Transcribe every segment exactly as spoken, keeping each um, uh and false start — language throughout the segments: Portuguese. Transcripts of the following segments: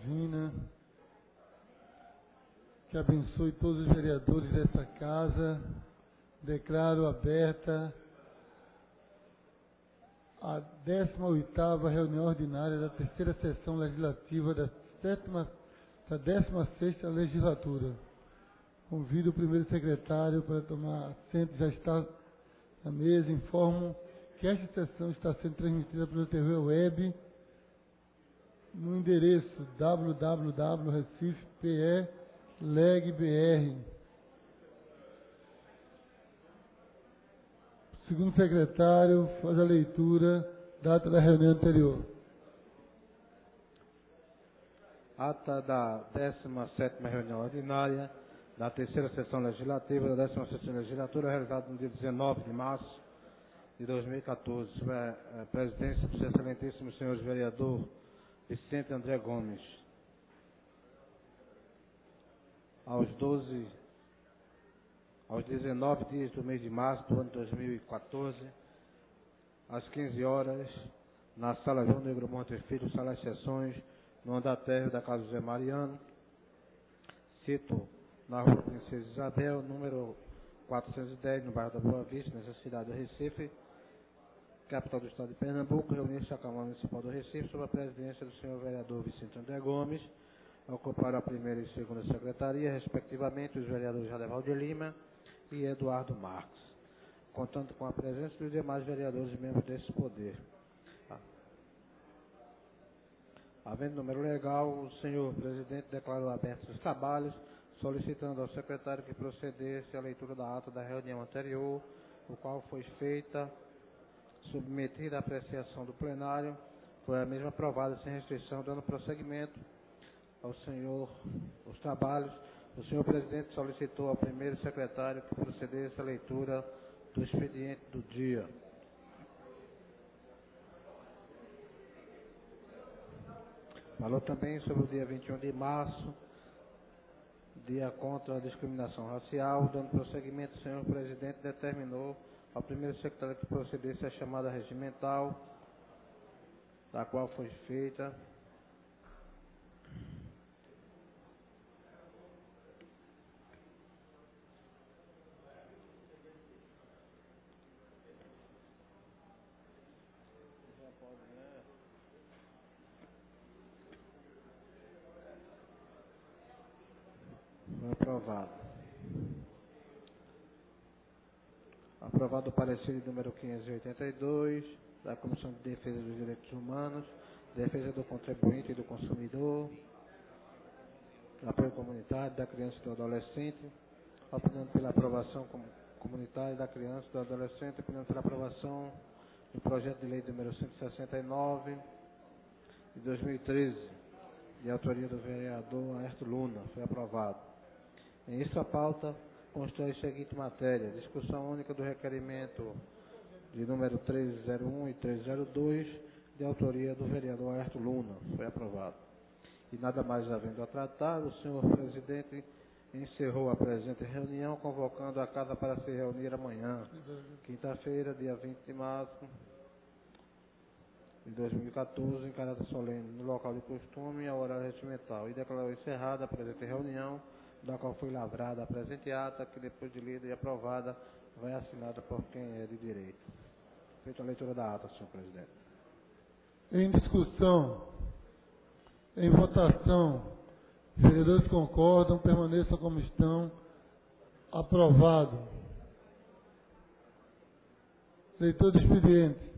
divina, que abençoe todos os vereadores dessa casa. Declaro aberta a décima oitava reunião ordinária da terceira sessão legislativa da sétima, da décima sexta legislatura. Convido o primeiro secretário para tomar assento, já está na mesa. Informo que esta sessão está sendo transmitida pela T V Web no endereço w w w ponto recife p e leg b r. O segundo secretário faz a leitura da ata da reunião anterior. Ata da décima sétima reunião ordinária da terceira sessão legislativa da décima sexta legislatura, realizada no dia dezenove de março de dois mil e quatorze, sob a presidência do excelentíssimo senhor vereador Vicente André Gomes. Aos doze, aos dezenove dias do mês de março do ano de dois mil e quatorze, às quinze horas, na Sala João Negro Monte Filho, Sala de Sessões, no andar térreo da Casa José Mariano, cito na Rua Princesa Isabel, número quatrocentos e dez, no bairro da Boa Vista, nessa cidade do Recife, capital do estado de Pernambuco, reunir-se a Câmara Municipal do Recife, sob a presidência do senhor vereador Vicente André Gomes, ocuparam a primeira e segunda secretaria, respectivamente, os vereadores Jadeval de Lima e Eduardo Marques, contando com a presença dos demais vereadores e membros desse poder. Havendo número legal, o senhor presidente declarou abertos os trabalhos, solicitando ao secretário que procedesse à leitura da ata da reunião anterior, o qual foi feita, submetida à apreciação do plenário, foi a mesma aprovada sem restrição, dando prosseguimento ao senhor os trabalhos. O senhor presidente solicitou ao primeiro secretário que procedesse à leitura do expediente do dia. Falou também sobre o dia vinte e um de março, dia contra a discriminação racial. Dando prosseguimento, o senhor presidente determinou ao primeiro secretário que procedesse à chamada regimental, da qual foi feita Foi aprovado. Aprovado o parecer número quinhentos e oitenta e dois, da Comissão de Defesa dos Direitos Humanos, Defesa do Contribuinte e do Consumidor, Apoio Comunitário da Criança e do Adolescente, opinando pela aprovação comunitária da criança e do adolescente, opinando pela aprovação do projeto de lei número cento e sessenta e nove, de dois mil e treze, de autoria do vereador Aerto Luna, foi aprovado. Em sua pauta, constrói a seguinte matéria: discussão única do requerimento de número treze zero um e treze zero dois, de autoria do vereador Aerto Luna, foi aprovado. E nada mais havendo a tratar, o senhor presidente encerrou a presente reunião, convocando a casa para se reunir amanhã, quinta-feira, dia vinte de março de dois mil e quatorze, em caráter solene, no local de costume e a hora regimental, e declarou encerrada a presente reunião, da qual foi lavrada a presente ata, que depois de lida e aprovada, vai assinada por quem é de direito. Feita a leitura da ata, senhor presidente. Em discussão, em votação, os vereadores concordam, permaneçam como estão. Aprovado. Leitor do expediente.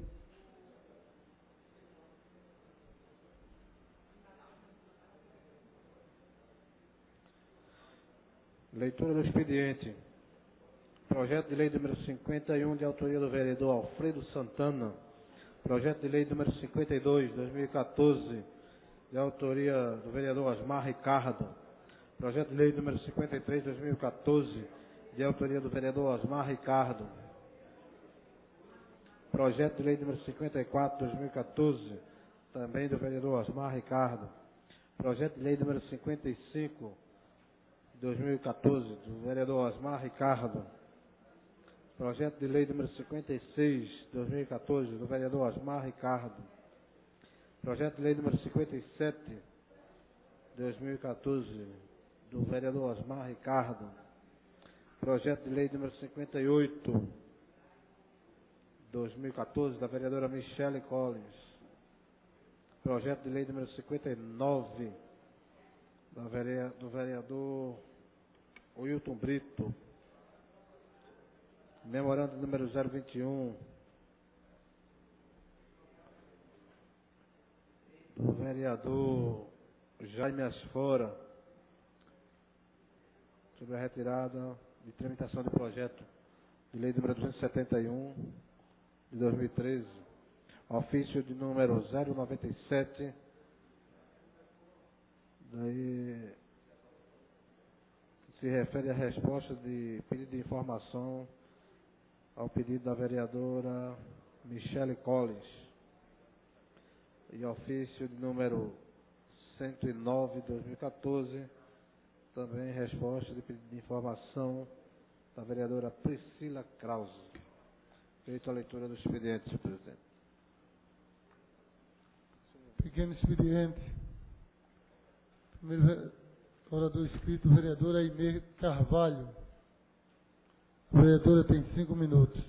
Leitura do expediente. Projeto de lei número cinquenta e um, de autoria do vereador Alfredo Santana. Projeto de lei número cinquenta e dois, de dois mil e quatorze, de autoria do vereador Asmar Ricardo. Projeto de lei número cinquenta e três, de dois mil e quatorze, de autoria do vereador Asmar Ricardo. Projeto de lei número cinquenta e quatro, de dois mil e quatorze, também do vereador Asmar Ricardo. Projeto de lei número cinquenta e cinco, de dois mil e quatorze, do vereador Asmar Ricardo. Projeto de lei número cinquenta e seis, de dois mil e quatorze, do vereador Asmar Ricardo. Projeto de lei número cinquenta e sete, dois mil e quatorze, do vereador Osmar Ricardo. Projeto de lei número cinquenta e oito, dois mil e quatorze, da vereadora Michele Collins. Projeto de lei número cinquenta e nove, da verea, do vereador Wilton Brito. Memorando número zero vinte e um, do vereador Jaime Asfora, sobre a retirada de tramitação do projeto de lei número duzentos e setenta e um, de dois mil e treze, ofício de número zero noventa e sete, daí que se refere à resposta de pedido de informação ao pedido da vereadora Michele Collins, e ofício de número cento e nove, de dois mil e quatorze, também resposta de pedido de informação da vereadora Priscila Krause. Feita a leitura do expediente, senhor presidente. Pequeno expediente. Primeiro orador inscrito, vereadora Aimee Carvalho. A vereadora tem cinco minutos.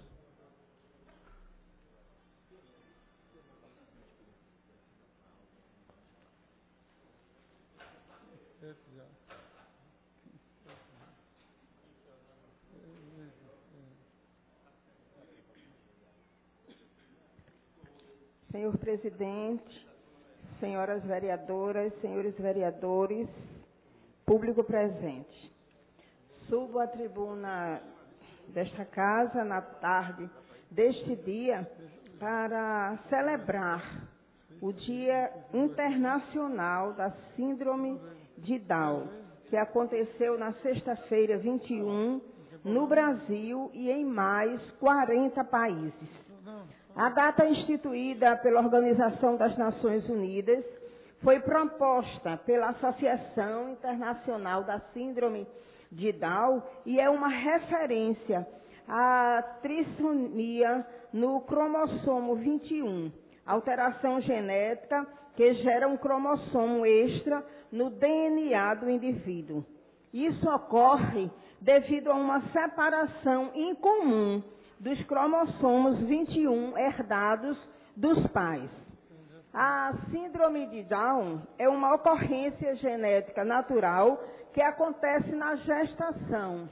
Senhor presidente, senhoras vereadoras, senhores vereadores, público presente. Subo à tribuna desta casa na tarde deste dia para celebrar o Dia Internacional da Síndrome de Down, que aconteceu na sexta-feira vinte e um, no Brasil e em mais quarenta países. A data instituída pela Organização das Nações Unidas foi proposta pela Associação Internacional da Síndrome de Down e é uma referência à trissomia no cromossomo vinte e um, alteração genética que gera um cromossomo extra no D N A do indivíduo. Isso ocorre devido a uma separação incomum dos cromossomos vinte e um herdados dos pais. A síndrome de Down é uma ocorrência genética natural que acontece na gestação,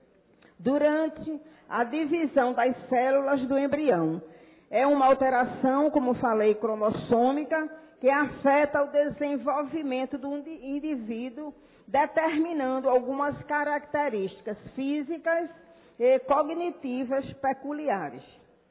durante a divisão das células do embrião. É uma alteração, como falei, cromossômica, que afeta o desenvolvimento do indivíduo, determinando algumas características físicas e cognitivas peculiares.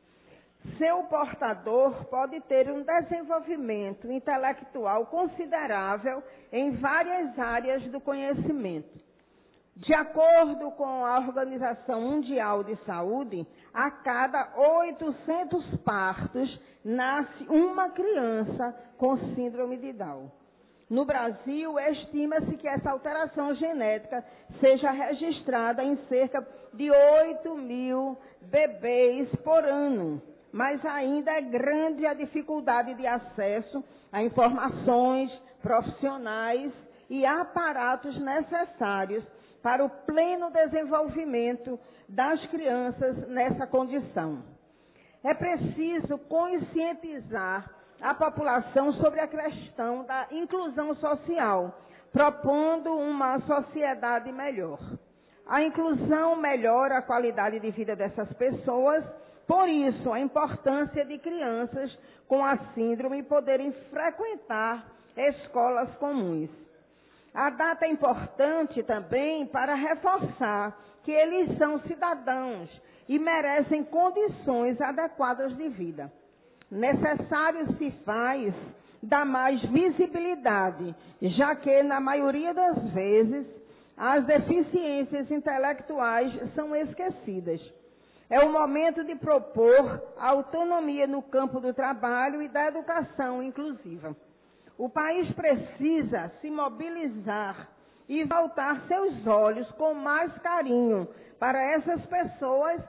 Seu portador pode ter um desenvolvimento intelectual considerável em várias áreas do conhecimento. De acordo com a Organização Mundial de Saúde, a cada oitocentos partos nasce uma criança com síndrome de Down. No Brasil, estima-se que essa alteração genética seja registrada em cerca de oito mil bebês por ano, mas ainda é grande a dificuldade de acesso a informações profissionais e aparatos necessários para o pleno desenvolvimento das crianças nessa condição. É preciso conscientizar a população sobre a questão da inclusão social, propondo uma sociedade melhor. A inclusão melhora a qualidade de vida dessas pessoas, por isso a importância de crianças com a síndrome poderem frequentar escolas comuns. A data é importante também para reforçar que eles são cidadãos e merecem condições adequadas de vida. Necessário se faz dar mais visibilidade, já que, na maioria das vezes, as deficiências intelectuais são esquecidas. É o momento de propor autonomia no campo do trabalho e da educação inclusiva. O país precisa se mobilizar e voltar seus olhos com mais carinho para essas pessoas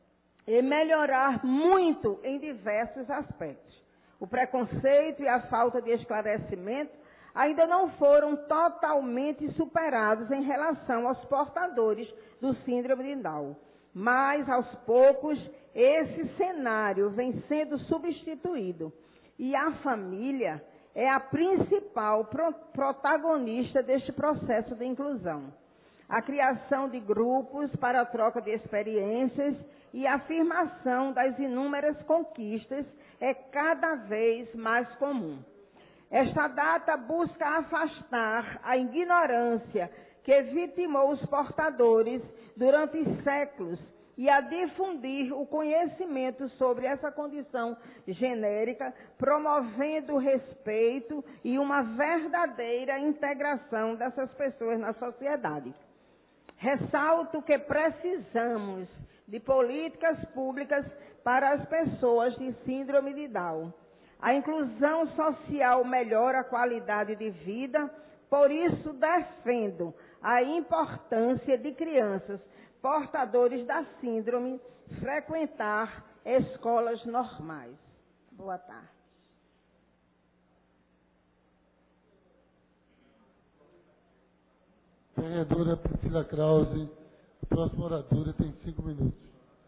e melhorar muito em diversos aspectos. O preconceito e a falta de esclarecimento ainda não foram totalmente superados em relação aos portadores do síndrome de Down. Mas, aos poucos, esse cenário vem sendo substituído. E a família é a principal pro- protagonista deste processo de inclusão. A criação de grupos para a troca de experiências e a afirmação das inúmeras conquistas é cada vez mais comum. Esta data busca afastar a ignorância que vitimou os portadores durante séculos e a difundir o conhecimento sobre essa condição genérica, promovendo o respeito e uma verdadeira integração dessas pessoas na sociedade. Ressalto que precisamos de políticas públicas para as pessoas de síndrome de Down. A inclusão social melhora a qualidade de vida, por isso defendo a importância de crianças portadores da síndrome frequentar escolas normais. Boa tarde. Vereadora Priscila Krause, a próxima oradora tem cinco minutos.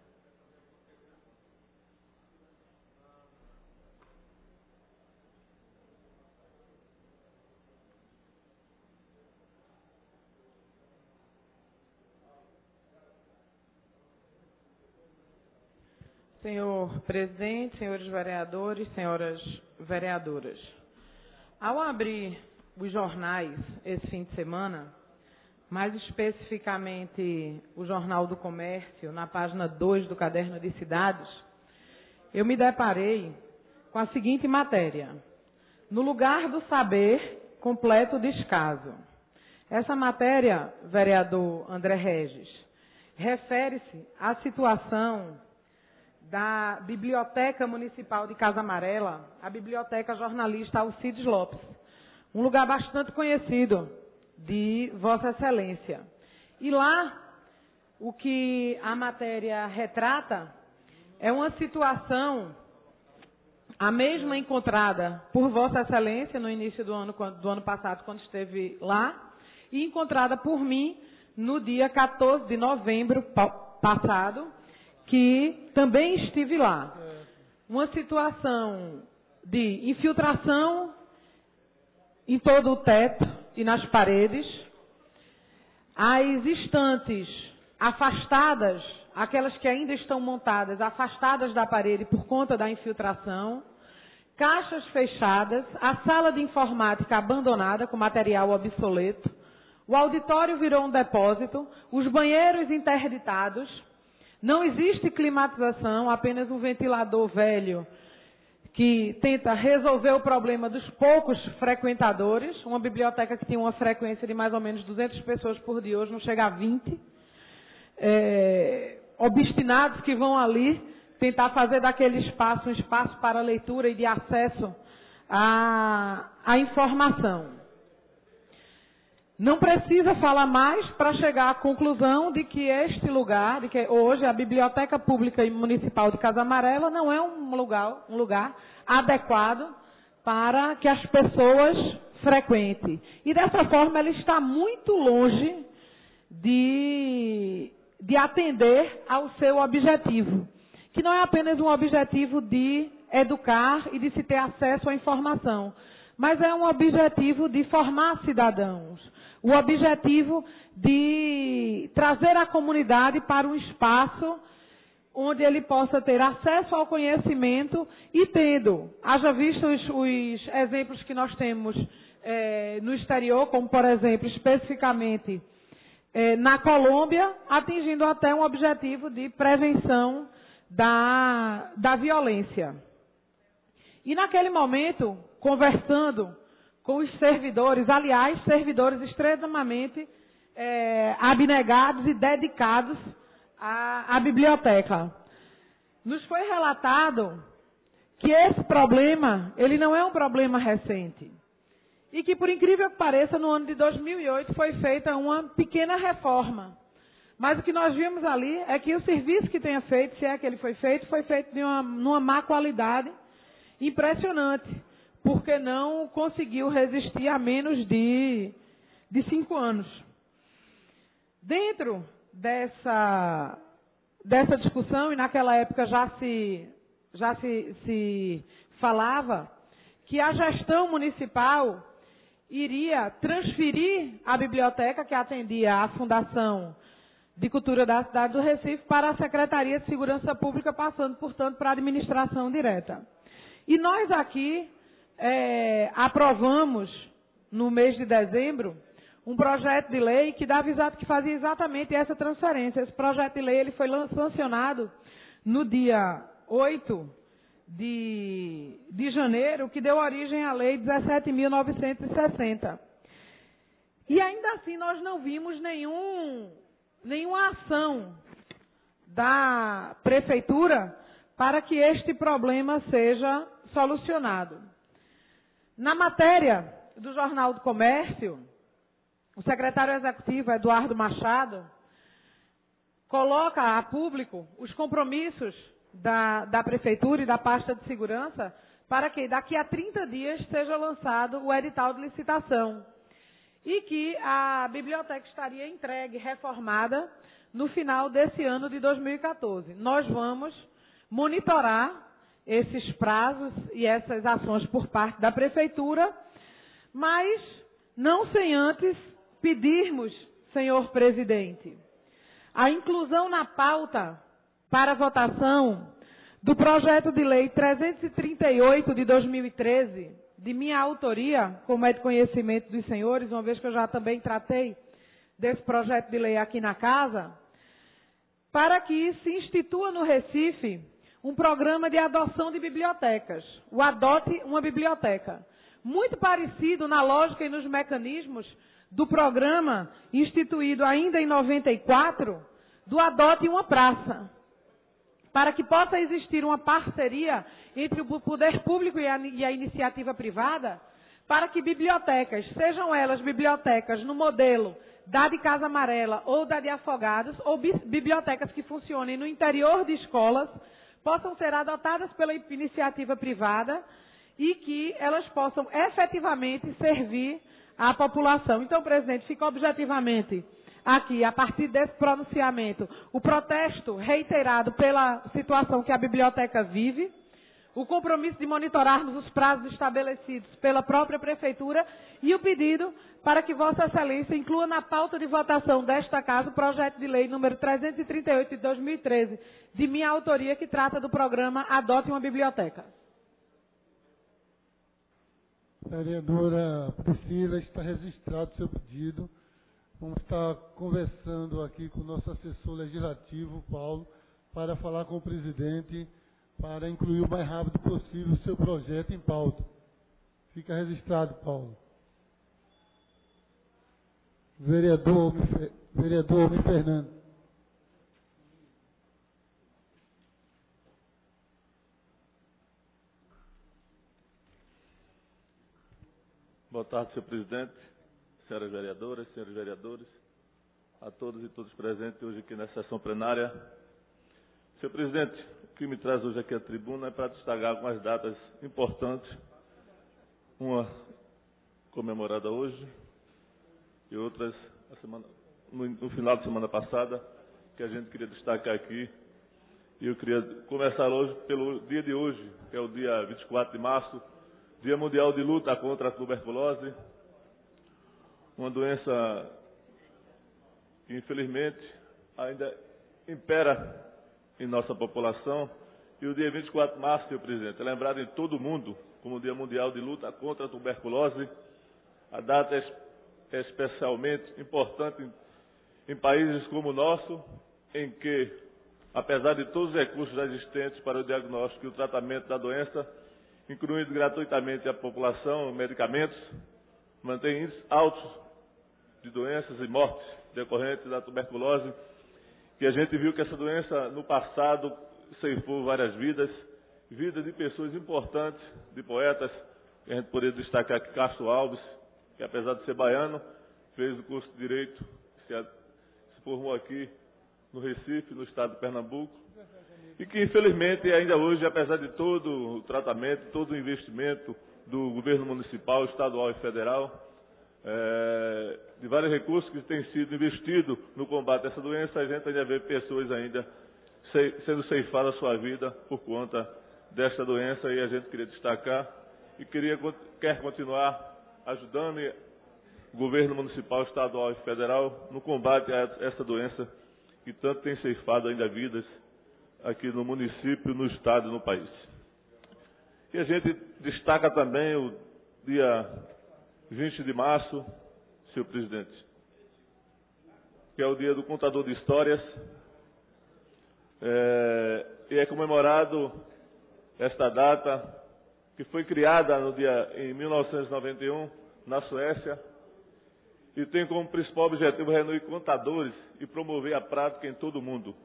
Senhor presidente, senhores vereadores, senhoras vereadoras. Ao abrir os jornais esse fim de semana, mais especificamente o Jornal do Comércio, na página dois do Caderno de Cidades, eu me deparei com a seguinte matéria: no lugar do saber, completo descaso. Essa matéria, vereador André Regis, refere-se à situação da Biblioteca Municipal de Casa Amarela, a Biblioteca Jornalista Alcides Lopes, um lugar bastante conhecido de Vossa Excelência. E lá, o que a matéria retrata é uma situação, a mesma encontrada por Vossa Excelência no início do ano, do ano passado, quando esteve lá, e encontrada por mim no dia quatorze de novembro passado, que também estive lá. Uma situação de infiltração em todo o teto e nas paredes, as estantes afastadas, aquelas que ainda estão montadas, afastadas da parede por conta da infiltração, caixas fechadas, a sala de informática abandonada com material obsoleto, o auditório virou um depósito, os banheiros interditados. Não existe climatização, apenas um ventilador velho que tenta resolver o problema dos poucos frequentadores. Uma biblioteca que tinha uma frequência de mais ou menos duzentas pessoas por dia, hoje não chega a vinte. É, obstinados que vão ali tentar fazer daquele espaço um espaço para leitura e de acesso à, à informação. Não precisa falar mais para chegar à conclusão de que este lugar, de que hoje a Biblioteca Pública e Municipal de Casa Amarela não é um lugar, um lugar adequado para que as pessoas frequentem. E dessa forma ela está muito longe de, de atender ao seu objetivo, que não é apenas um objetivo de educar e de se ter acesso à informação, mas é um objetivo de formar cidadãos. O objetivo de trazer a comunidade para um espaço onde ele possa ter acesso ao conhecimento e tendo, haja visto os, os exemplos que nós temos é, no exterior, como por exemplo, especificamente é, na Colômbia, atingindo até um objetivo de prevenção da, da violência. E naquele momento, conversando com os servidores, aliás, servidores extremamente é, abnegados e dedicados à, à biblioteca. Nos foi relatado que esse problema, ele não é um problema recente. E que, por incrível que pareça, no ano de dois mil e oito foi feita uma pequena reforma. Mas o que nós vimos ali é que o serviço que tenha feito, se é que ele foi feito, foi feito de uma, numa má qualidade impressionante. porque não conseguiu resistir a menos de, de cinco anos. Dentro dessa, dessa discussão, e naquela época já se, já se, se falava que a gestão municipal iria transferir a biblioteca que atendia à Fundação de Cultura da cidade do Recife para a Secretaria de Segurança Pública, passando, portanto, para a administração direta. E nós aqui é, aprovamos, no mês de dezembro, um projeto de lei que dava exato, que fazia exatamente essa transferência. Esse projeto de lei ele foi sancionado no dia oito de, de janeiro, que deu origem à Lei dezessete mil novecentos e sessenta. E ainda assim nós não vimos nenhum, nenhuma ação da Prefeitura para que este problema seja solucionado. Na matéria do Jornal do Comércio, o secretário executivo, Eduardo Machado, coloca a público os compromissos da, da Prefeitura e da pasta de segurança para que daqui a trinta dias seja lançado o edital de licitação e que a biblioteca estaria entregue, reformada, no final desse ano de dois mil e quatorze. Nós vamos monitorar esses prazos e essas ações por parte da Prefeitura, mas não sem antes pedirmos, senhor presidente, a inclusão na pauta para votação do projeto de lei trezentos e trinta e oito de dois mil e treze, de minha autoria, como é de conhecimento dos senhores, uma vez que eu já também tratei desse projeto de lei aqui na casa, para que se institua no Recife um programa de adoção de bibliotecas, o Adote uma Biblioteca, muito parecido na lógica e nos mecanismos do programa instituído ainda em noventa e quatro, do Adote uma Praça, para que possa existir uma parceria entre o poder público e a, e a iniciativa privada, para que bibliotecas, sejam elas bibliotecas no modelo da de Casa Amarela ou da de Afogados, ou bi, bibliotecas que funcionem no interior de escolas, possam ser adotadas pela iniciativa privada e que elas possam efetivamente servir à população. Então, presidente, fica objetivamente aqui, a partir desse pronunciamento, o protesto reiterado pela situação que a biblioteca vive, o compromisso de monitorarmos os prazos estabelecidos pela própria Prefeitura e o pedido para que Vossa Excelência inclua na pauta de votação desta casa o projeto de lei número trezentos e trinta e oito de dois mil e treze, de minha autoria, que trata do programa Adote uma Biblioteca. Vereadora Priscila, está registrado o seu pedido. Vamos estar conversando aqui com o nosso assessor legislativo, Paulo, para falar com o presidente, para incluir o mais rápido possível o seu projeto em pauta. Fica registrado, Paulo. Vereador, vereador Almir Fernando. Boa tarde, senhor presidente, senhoras vereadoras, senhores vereadores, a todos e todas presentes hoje aqui nessa sessão plenária. Senhor presidente, o que me traz hoje aqui à tribuna é para destacar algumas datas importantes, uma comemorada hoje e outras a semana, no, no final de semana passada, que a gente queria destacar aqui. E eu queria começar hoje pelo dia de hoje, que é o dia vinte e quatro de março, Dia Mundial de Luta contra a Tuberculose, uma doença que infelizmente ainda impera em nossa população. E o dia vinte e quatro de março, senhor presidente, é lembrado em todo o mundo como o Dia Mundial de Luta contra a Tuberculose. A data é especialmente importante em, em países como o nosso, em que, apesar de todos os recursos existentes para o diagnóstico e o tratamento da doença, incluindo gratuitamente a população, medicamentos, mantém índices altos de doenças e mortes decorrentes da tuberculose, que a gente viu que essa doença no passado ceifou várias vidas, vidas de pessoas importantes, de poetas, que a gente poderia destacar aqui Castro Alves, que apesar de ser baiano, fez o curso de Direito, se, se formou aqui no Recife, no estado de Pernambuco, e que infelizmente ainda hoje, apesar de todo o tratamento, todo o investimento do governo municipal, estadual e federal, é, de vários recursos que têm sido investidos no combate a essa doença, a gente ainda vê pessoas ainda sendo ceifadas a sua vida por conta desta doença, e a gente queria destacar e queria, quer continuar ajudando o governo municipal, estadual e federal no combate a essa doença que tanto tem ceifado ainda vidas aqui no município, no estado e no país. E a gente destaca também o dia vinte de março, senhor presidente, que é o dia do contador de histórias, é, e é comemorado esta data, que foi criada no dia, em mil novecentos e noventa e um, na Suécia, e tem como principal objetivo reunir contadores e promover a prática em todo o mundo.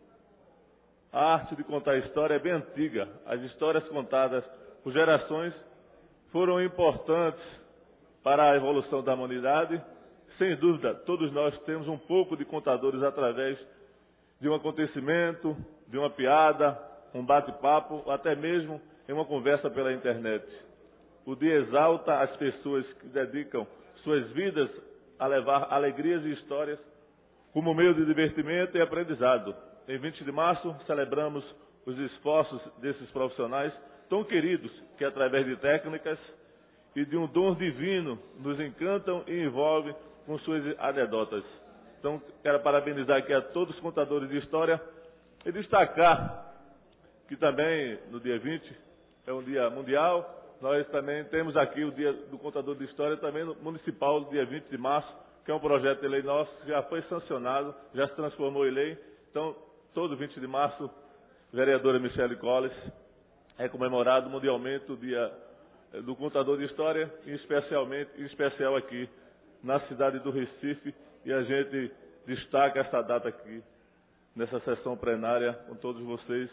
A arte de contar história é bem antiga. As histórias contadas por gerações foram importantes para a evolução da humanidade. Sem dúvida, todos nós temos um pouco de contadores através de um acontecimento, de uma piada, um bate-papo, ou até mesmo em uma conversa pela internet. O dia exalta as pessoas que dedicam suas vidas a levar alegrias e histórias como meio de divertimento e aprendizado. Em vinte de março, celebramos os esforços desses profissionais tão queridos que, através de técnicas e de um dom divino, nos encantam e envolvem com suas anedotas. Então, quero parabenizar aqui a todos os contadores de história e destacar que também, no dia vinte, é um dia mundial. Nós também temos aqui o dia do contador de história, também no municipal, no dia vinte de março, que é um projeto de lei nosso, que já foi sancionado, já se transformou em lei. Então, todo vinte de março, vereadora Michele Colles, é comemorado mundialmente o dia do contador de história, e especialmente, em especial aqui na cidade do Recife, e a gente destaca essa data aqui, nessa sessão plenária, com todos vocês.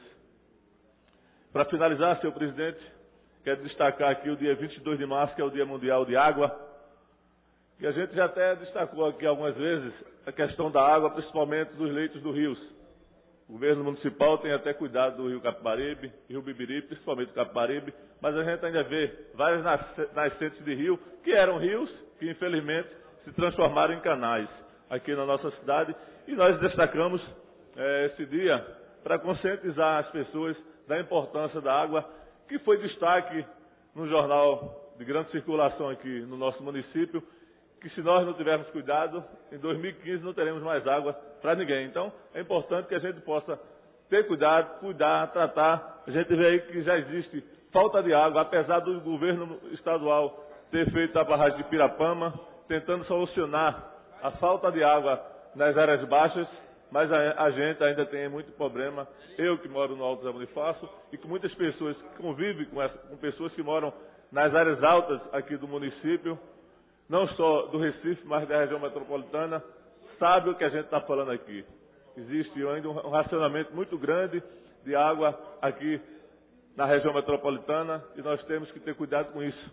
Para finalizar, senhor presidente, quero destacar aqui o dia vinte e dois de março, que é o Dia Mundial de Água, e a gente já até destacou aqui algumas vezes a questão da água, principalmente dos leitos dos rios. O governo municipal tem até cuidado do rio Capibaribe, rio Bibiribe, principalmente o Capibaribe, mas a gente ainda vê várias nascentes de rio, que eram rios, que infelizmente se transformaram em canais aqui na nossa cidade, e nós destacamos é, esse dia para conscientizar as pessoas da importância da água, que foi destaque no jornal de grande circulação aqui no nosso município, que se nós não tivermos cuidado, em dois mil e quinze não teremos mais água para ninguém. Então, é importante que a gente possa ter cuidado, cuidar, tratar. A gente vê aí que já existe falta de água, apesar do governo estadual ter feito a barragem de Pirapama, tentando solucionar a falta de água nas áreas baixas, mas a, a gente ainda tem muito problema. Eu que moro no Alto Zé Bonifácio e com muitas pessoas que convivem com, essa, com pessoas que moram nas áreas altas aqui do município, não só do Recife, mas da região metropolitana, sabe o que a gente está falando aqui. Existe ainda um racionamento muito grande de água aqui na região metropolitana e nós temos que ter cuidado com isso.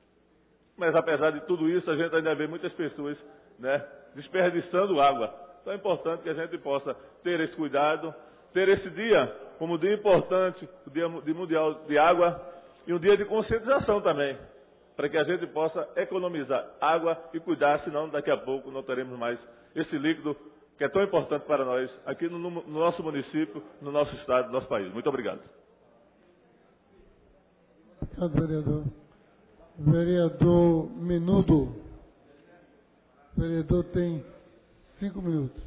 Mas apesar de tudo isso, a gente ainda vê muitas pessoas, né, desperdiçando água. Então é importante que a gente possa ter esse cuidado, ter esse dia como um dia importante, o Dia Mundial de Água, e um dia de conscientização também, para que a gente possa economizar água e cuidar, senão daqui a pouco não teremos mais esse líquido que é tão importante para nós, aqui no, no nosso município, no nosso estado, no nosso país. Muito obrigado. Obrigado, vereador. Vereador Menudo. O vereador tem cinco minutos.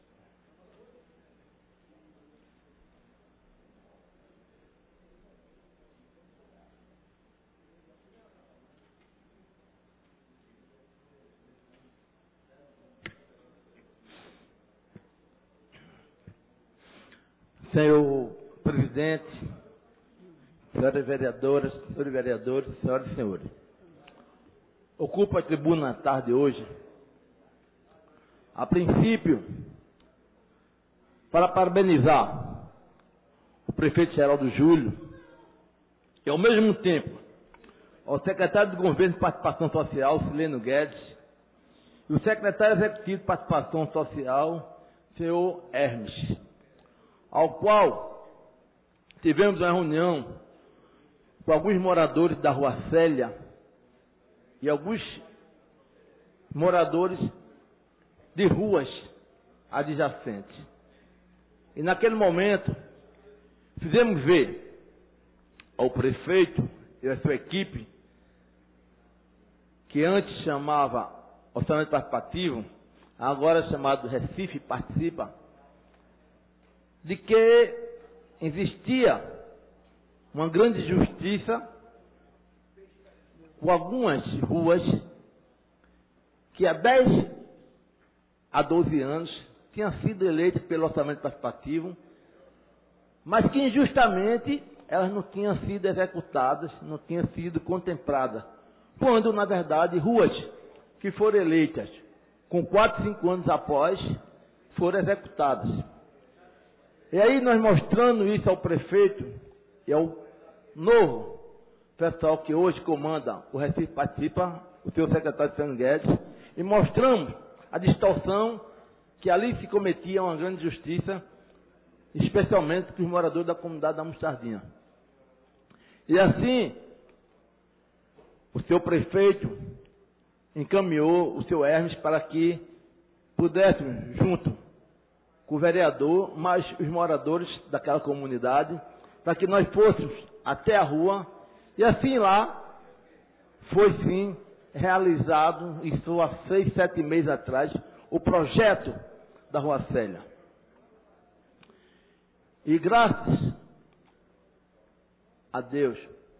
Senhor presidente, senhoras vereadoras, senhores vereadores, senhoras e senhores, ocupo a tribuna na tarde de hoje, a princípio, para parabenizar o prefeito Geraldo Júlio e, ao mesmo tempo, ao secretário de Governo de Participação Social, Sileno Guedes, e o secretário executivo de Participação Social, senhor Hermes, ao qual tivemos uma reunião com alguns moradores da Rua Célia, e alguns moradores de ruas adjacentes. E naquele momento, fizemos ver ao prefeito e à sua equipe, que antes chamava Orçamento Participativo, agora chamado Recife Participa, de que existia uma grande injustiça com algumas ruas que há dez a doze anos tinham sido eleitas pelo Orçamento Participativo, mas que injustamente elas não tinham sido executadas, não tinham sido contempladas, quando, na verdade, ruas que foram eleitas com quatro, cinco anos após, foram executadas. E aí nós mostrando isso ao prefeito e ao novo pessoal que hoje comanda o Recife Participa, o seu secretário Sérgio Guedes, e mostramos a distorção que ali se cometia uma grande justiça, especialmente com os moradores da comunidade da Mostardinha. E assim, o seu prefeito encaminhou o seu Hermes para que pudéssemos, junto com o vereador, mais os moradores daquela comunidade, para que nós fôssemos até a rua, e assim lá foi sim realizado, isso há seis, sete meses atrás, o projeto da Rua Célia. E graças a Deus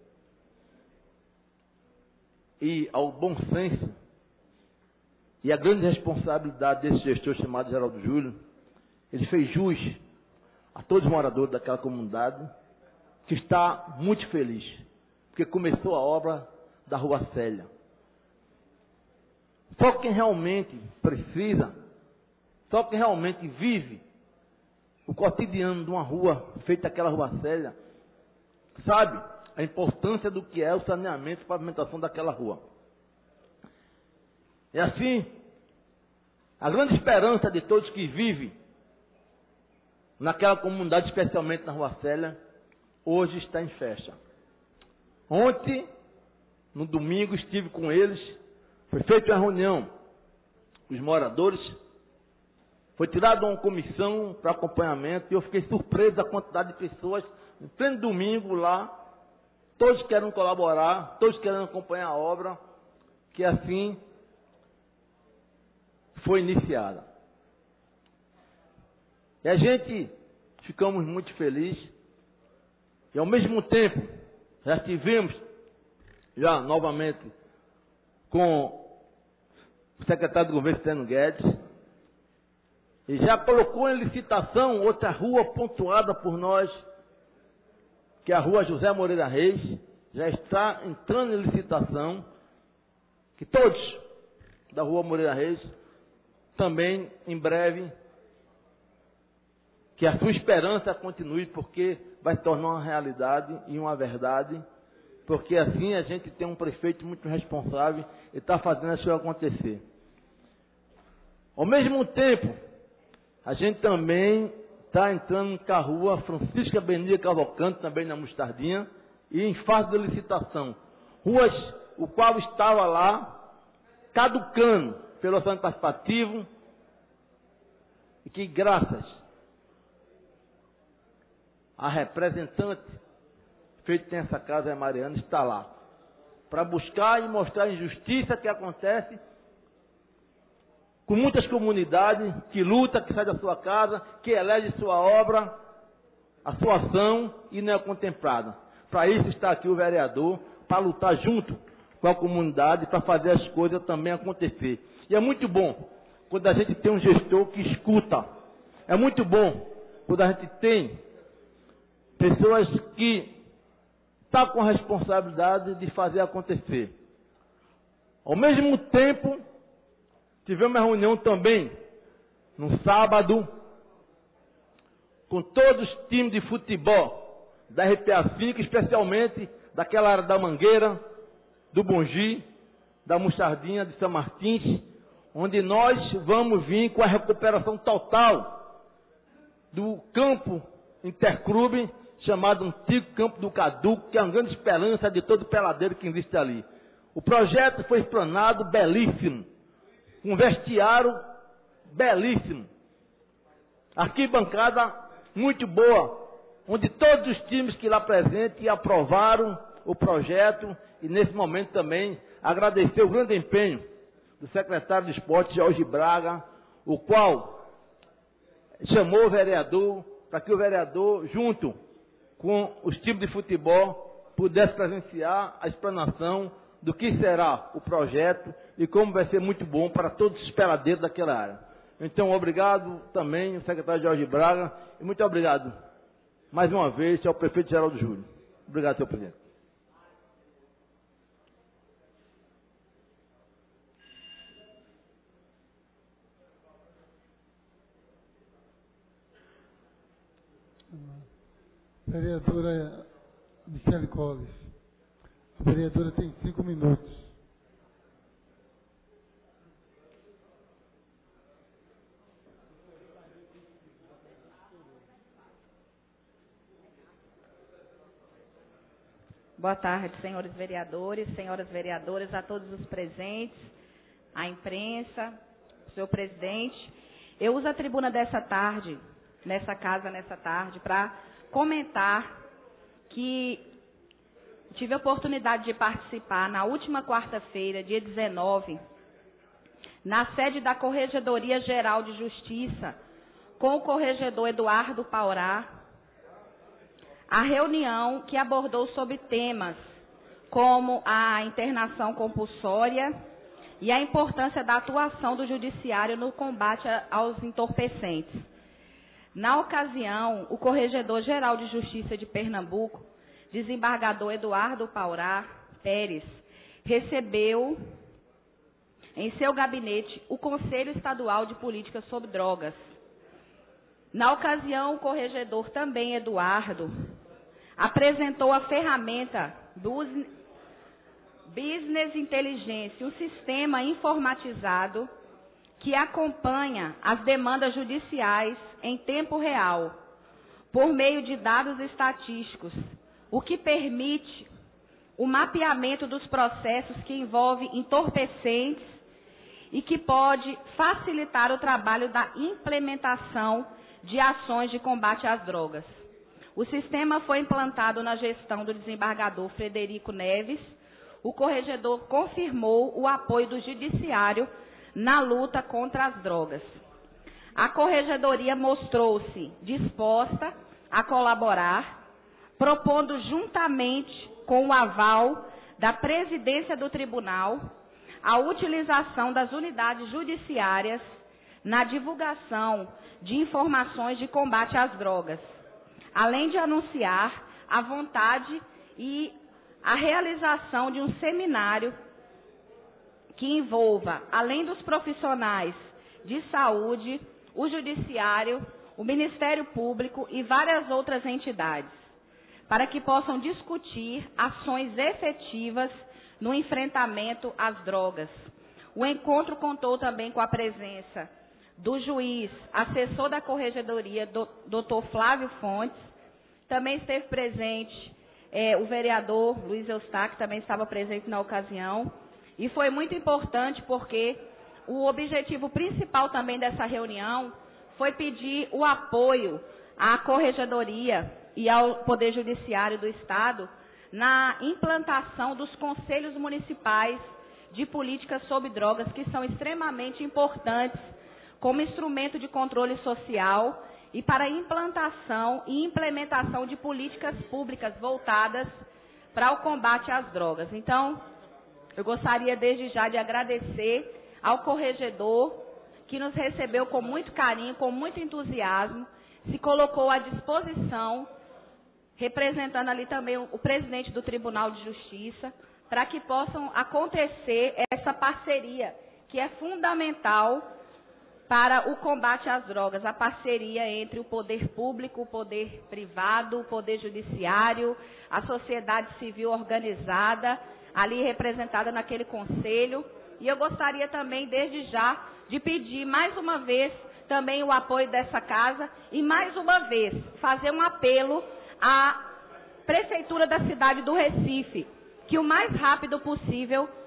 e ao bom senso e a grande responsabilidade desse gestor chamado Geraldo Júlio, ele fez jus a todos os moradores daquela comunidade, que está muito feliz, porque começou a obra da Rua Célia. Só quem realmente precisa, só quem realmente vive o cotidiano de uma rua feita aquela Rua Célia, sabe a importância do que é o saneamento e pavimentação daquela rua. E assim, a grande esperança de todos que vivem naquela comunidade, especialmente na Rua Célia, hoje está em festa. Ontem, no domingo, estive com eles, foi feita uma reunião com os moradores, foi tirada uma comissão para acompanhamento, e eu fiquei surpreso da quantidade de pessoas, em pleno domingo lá, todos querem colaborar, todos querem acompanhar a obra, que assim foi iniciada. E a gente ficamos muito felizes, e ao mesmo tempo, já estivemos, já novamente, com o secretário do governo, Sérgio Guedes, e já colocou em licitação outra rua pontuada por nós, que é a Rua José Moreira Reis, já está entrando em licitação, que todos da Rua Moreira Reis, também em breve, que a sua esperança continue, porque vai se tornar uma realidade e uma verdade, porque assim a gente tem um prefeito muito responsável e está fazendo isso acontecer. Ao mesmo tempo, a gente também está entrando com a Rua Francisca Benia Cavalcante, também na Mostardinha, e em fase de licitação. Ruas, o qual estava lá, caducando pelo orçamento participativo, e que graças a representante feito nessa casa, a Mariana, está lá, para buscar e mostrar a injustiça que acontece com muitas comunidades que lutam, que saem da sua casa, que elege sua obra, a sua ação e não é contemplada. Para isso está aqui o vereador, para lutar junto com a comunidade, para fazer as coisas também acontecer. E é muito bom quando a gente tem um gestor que escuta. É muito bom quando a gente tem pessoas que estão com a responsabilidade de fazer acontecer. Ao mesmo tempo, tivemos uma reunião também, no sábado, com todos os times de futebol da R P A cinco, especialmente daquela área da Mangueira, do Bongi, da Mostardinha, de São Martins, onde nós vamos vir com a recuperação total do campo interclube, chamado Antigo Campo do Caduco, que é uma grande esperança de todo peladeiro que existe ali. O projeto foi explanado belíssimo, um vestiário belíssimo, arquibancada muito boa, onde todos os times que lá presentes aprovaram o projeto e nesse momento também agradecer o grande empenho do secretário de Esporte, Jorge Braga, o qual chamou o vereador para que o vereador, junto com os times de futebol, pudesse presenciar a explanação do que será o projeto e como vai ser muito bom para todos os peladeiros daquela área. Então, obrigado também ao secretário Jorge Braga e muito obrigado mais uma vez ao prefeito Geraldo Júlio. Obrigado, senhor presidente. Vereadora Michele Colles. A vereadora tem cinco minutos. Boa tarde, senhores vereadores, senhoras vereadoras, a todos os presentes, a imprensa, senhor presidente. Eu uso a tribuna dessa tarde, nessa casa, nessa tarde, para comentar que tive a oportunidade de participar na última quarta-feira, dia dezenove, na sede da Corregedoria Geral de Justiça, com o corregedor Eduardo Paurá, a reunião que abordou sobre temas como a internação compulsória e a importância da atuação do judiciário no combate aos entorpecentes. Na ocasião, o Corregedor-Geral de Justiça de Pernambuco, desembargador Eduardo Paurá Pérez, recebeu em seu gabinete o Conselho Estadual de Política sobre Drogas. Na ocasião, o corregedor também, Eduardo, apresentou a ferramenta Business Intelligence, um sistema informatizado que acompanha as demandas judiciais em tempo real, por meio de dados estatísticos, o que permite o mapeamento dos processos que envolvem entorpecentes e que pode facilitar o trabalho da implementação de ações de combate às drogas. O sistema foi implantado na gestão do desembargador Frederico Neves. O corregedor confirmou o apoio do judiciário na luta contra as drogas. A corregedoria mostrou-se disposta a colaborar, propondo juntamente com o aval da presidência do tribunal a utilização das unidades judiciárias na divulgação de informações de combate às drogas, além de anunciar a vontade e a realização de um seminário que envolva, além dos profissionais de saúde, o judiciário, o Ministério Público e várias outras entidades, para que possam discutir ações efetivas no enfrentamento às drogas. O encontro contou também com a presença do juiz, assessor da Corregedoria, doutor Flávio Fontes. Também esteve presente é, o vereador Luiz Eustáquio, também estava presente na ocasião. E foi muito importante porque o objetivo principal também dessa reunião foi pedir o apoio à Corregedoria e ao Poder Judiciário do Estado na implantação dos conselhos municipais de políticas sobre drogas, que são extremamente importantes como instrumento de controle social e para a implantação e implementação de políticas públicas voltadas para o combate às drogas. Então, eu gostaria desde já de agradecer ao corregedor, que nos recebeu com muito carinho, com muito entusiasmo, se colocou à disposição, representando ali também o presidente do Tribunal de Justiça, para que possam acontecer essa parceria, que é fundamental para o combate às drogas, a parceria entre o poder público, o poder privado, o poder judiciário, a sociedade civil organizada, ali representada naquele conselho. E eu gostaria também, desde já, de pedir mais uma vez também o apoio dessa casa e mais uma vez fazer um apelo à Prefeitura da cidade do Recife, que o mais rápido possível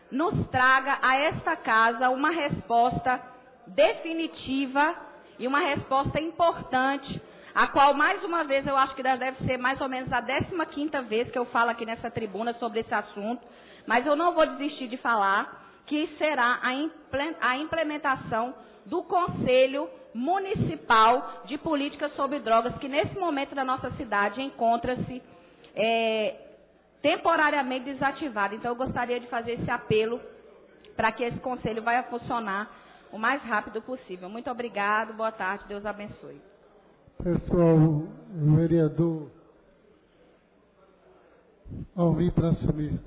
nos traga a esta casa uma resposta definitiva e uma resposta importante, a qual, mais uma vez, eu acho que deve ser mais ou menos a décima quinta vez que eu falo aqui nessa tribuna sobre esse assunto, mas eu não vou desistir de falar, que será a implementação do Conselho Municipal de Políticas sobre Drogas, que nesse momento da nossa cidade encontra-se é, temporariamente desativado. Então, eu gostaria de fazer esse apelo para que esse conselho vai funcionar o mais rápido possível. Muito obrigado, boa tarde, Deus abençoe. Pessoal, o vereador Almir para assumir.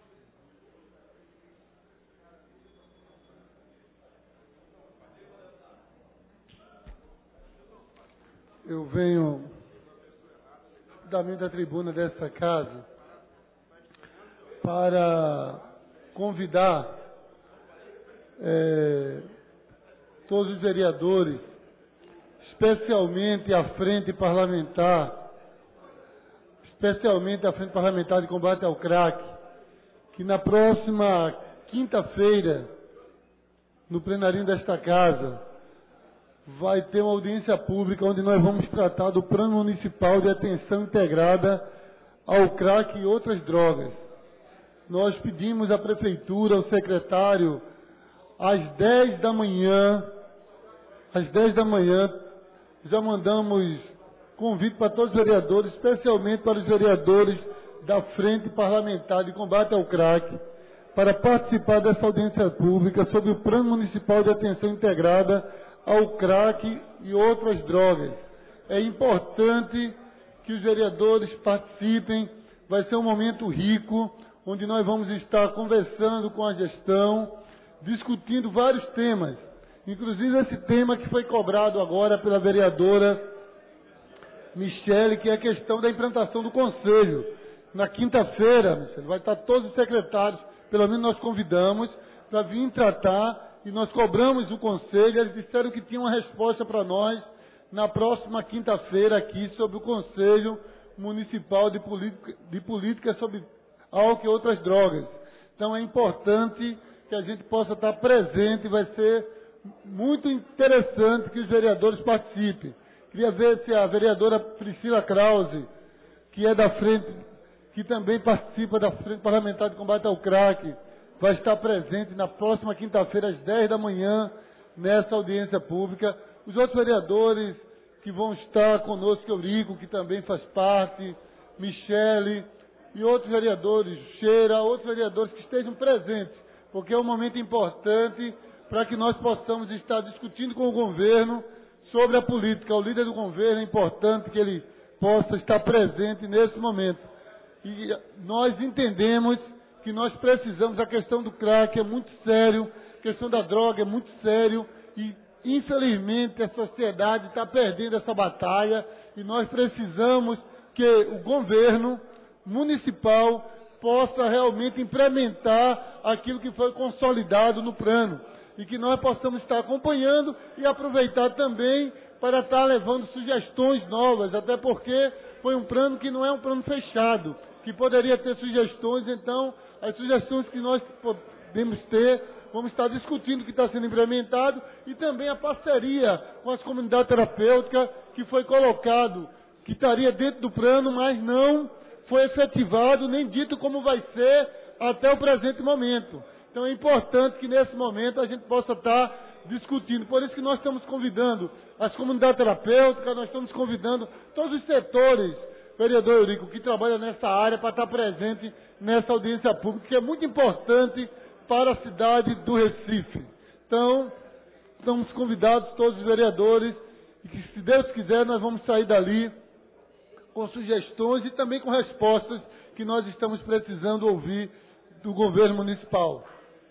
Eu venho da minha tribuna dessa casa para convidar é, todos os vereadores, especialmente a frente parlamentar, especialmente a frente parlamentar de combate ao crack, que na próxima quinta-feira, no plenarinho desta casa, vai ter uma audiência pública onde nós vamos tratar do Plano Municipal de Atenção Integrada ao Crack e outras drogas. Nós pedimos à Prefeitura, ao secretário, às dez da manhã, às dez da manhã, já mandamos convite para todos os vereadores, especialmente para os vereadores da Frente Parlamentar de Combate ao Crack, para participar dessa audiência pública sobre o Plano Municipal de Atenção Integrada ao crack e outras drogas. É importante que os vereadores participem, vai ser um momento rico, onde nós vamos estar conversando com a gestão, discutindo vários temas, inclusive esse tema que foi cobrado agora pela vereadora Michele, que é a questão da implantação do Conselho. Na quinta-feira, Michele, vai estar todos os secretários, pelo menos nós convidamos, para vir tratar, e nós cobramos o Conselho, eles disseram que tinham uma resposta para nós na próxima quinta-feira aqui sobre o Conselho Municipal de Política, de Política sobre álcool e outras drogas. Então é importante que a gente possa estar presente, vai ser muito interessante que os vereadores participem. Queria ver se a vereadora Priscila Krause, que é da frente, que também participa da Frente Parlamentar de Combate ao Crack, vai estar presente na próxima quinta-feira, às dez da manhã, nessa audiência pública. Os outros vereadores que vão estar conosco, Eurico, que também faz parte, Michele, e outros vereadores, Cheira, outros vereadores que estejam presentes, porque é um momento importante para que nós possamos estar discutindo com o governo sobre a política. O líder do governo é importante que ele possa estar presente nesse momento. E nós entendemos que nós precisamos, a questão do crack é muito sério, a questão da droga é muito sério, e infelizmente a sociedade está perdendo essa batalha, e nós precisamos que o governo municipal possa realmente implementar aquilo que foi consolidado no plano, e que nós possamos estar acompanhando e aproveitar também para estar levando sugestões novas, até porque foi um plano que não é um plano fechado, que poderia ter sugestões. Então as sugestões que nós podemos ter, vamos estar discutindo o que está sendo implementado, e também a parceria com as comunidades terapêuticas que foi colocado, que estaria dentro do plano, mas não foi efetivado, nem dito como vai ser até o presente momento. Então é importante que nesse momento a gente possa estar discutindo. Por isso que nós estamos convidando as comunidades terapêuticas, nós estamos convidando todos os setores, vereador Eurico, que trabalha nessa área, para estar presente nessa audiência pública, que é muito importante para a cidade do Recife. Então, estamos convidados todos os vereadores, e que, se Deus quiser, nós vamos sair dali com sugestões e também com respostas que nós estamos precisando ouvir do governo municipal.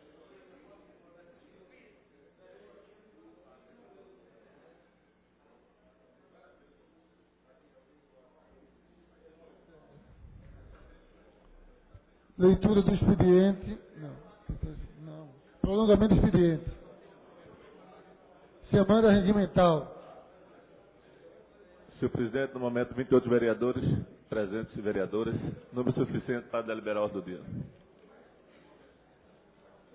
Leitura do expediente. Não, não. Prolongamento do expediente. Semana regimental. Senhor presidente, no momento, vinte e oito vereadores, presentes e vereadoras, número suficiente para deliberar a ordem do dia.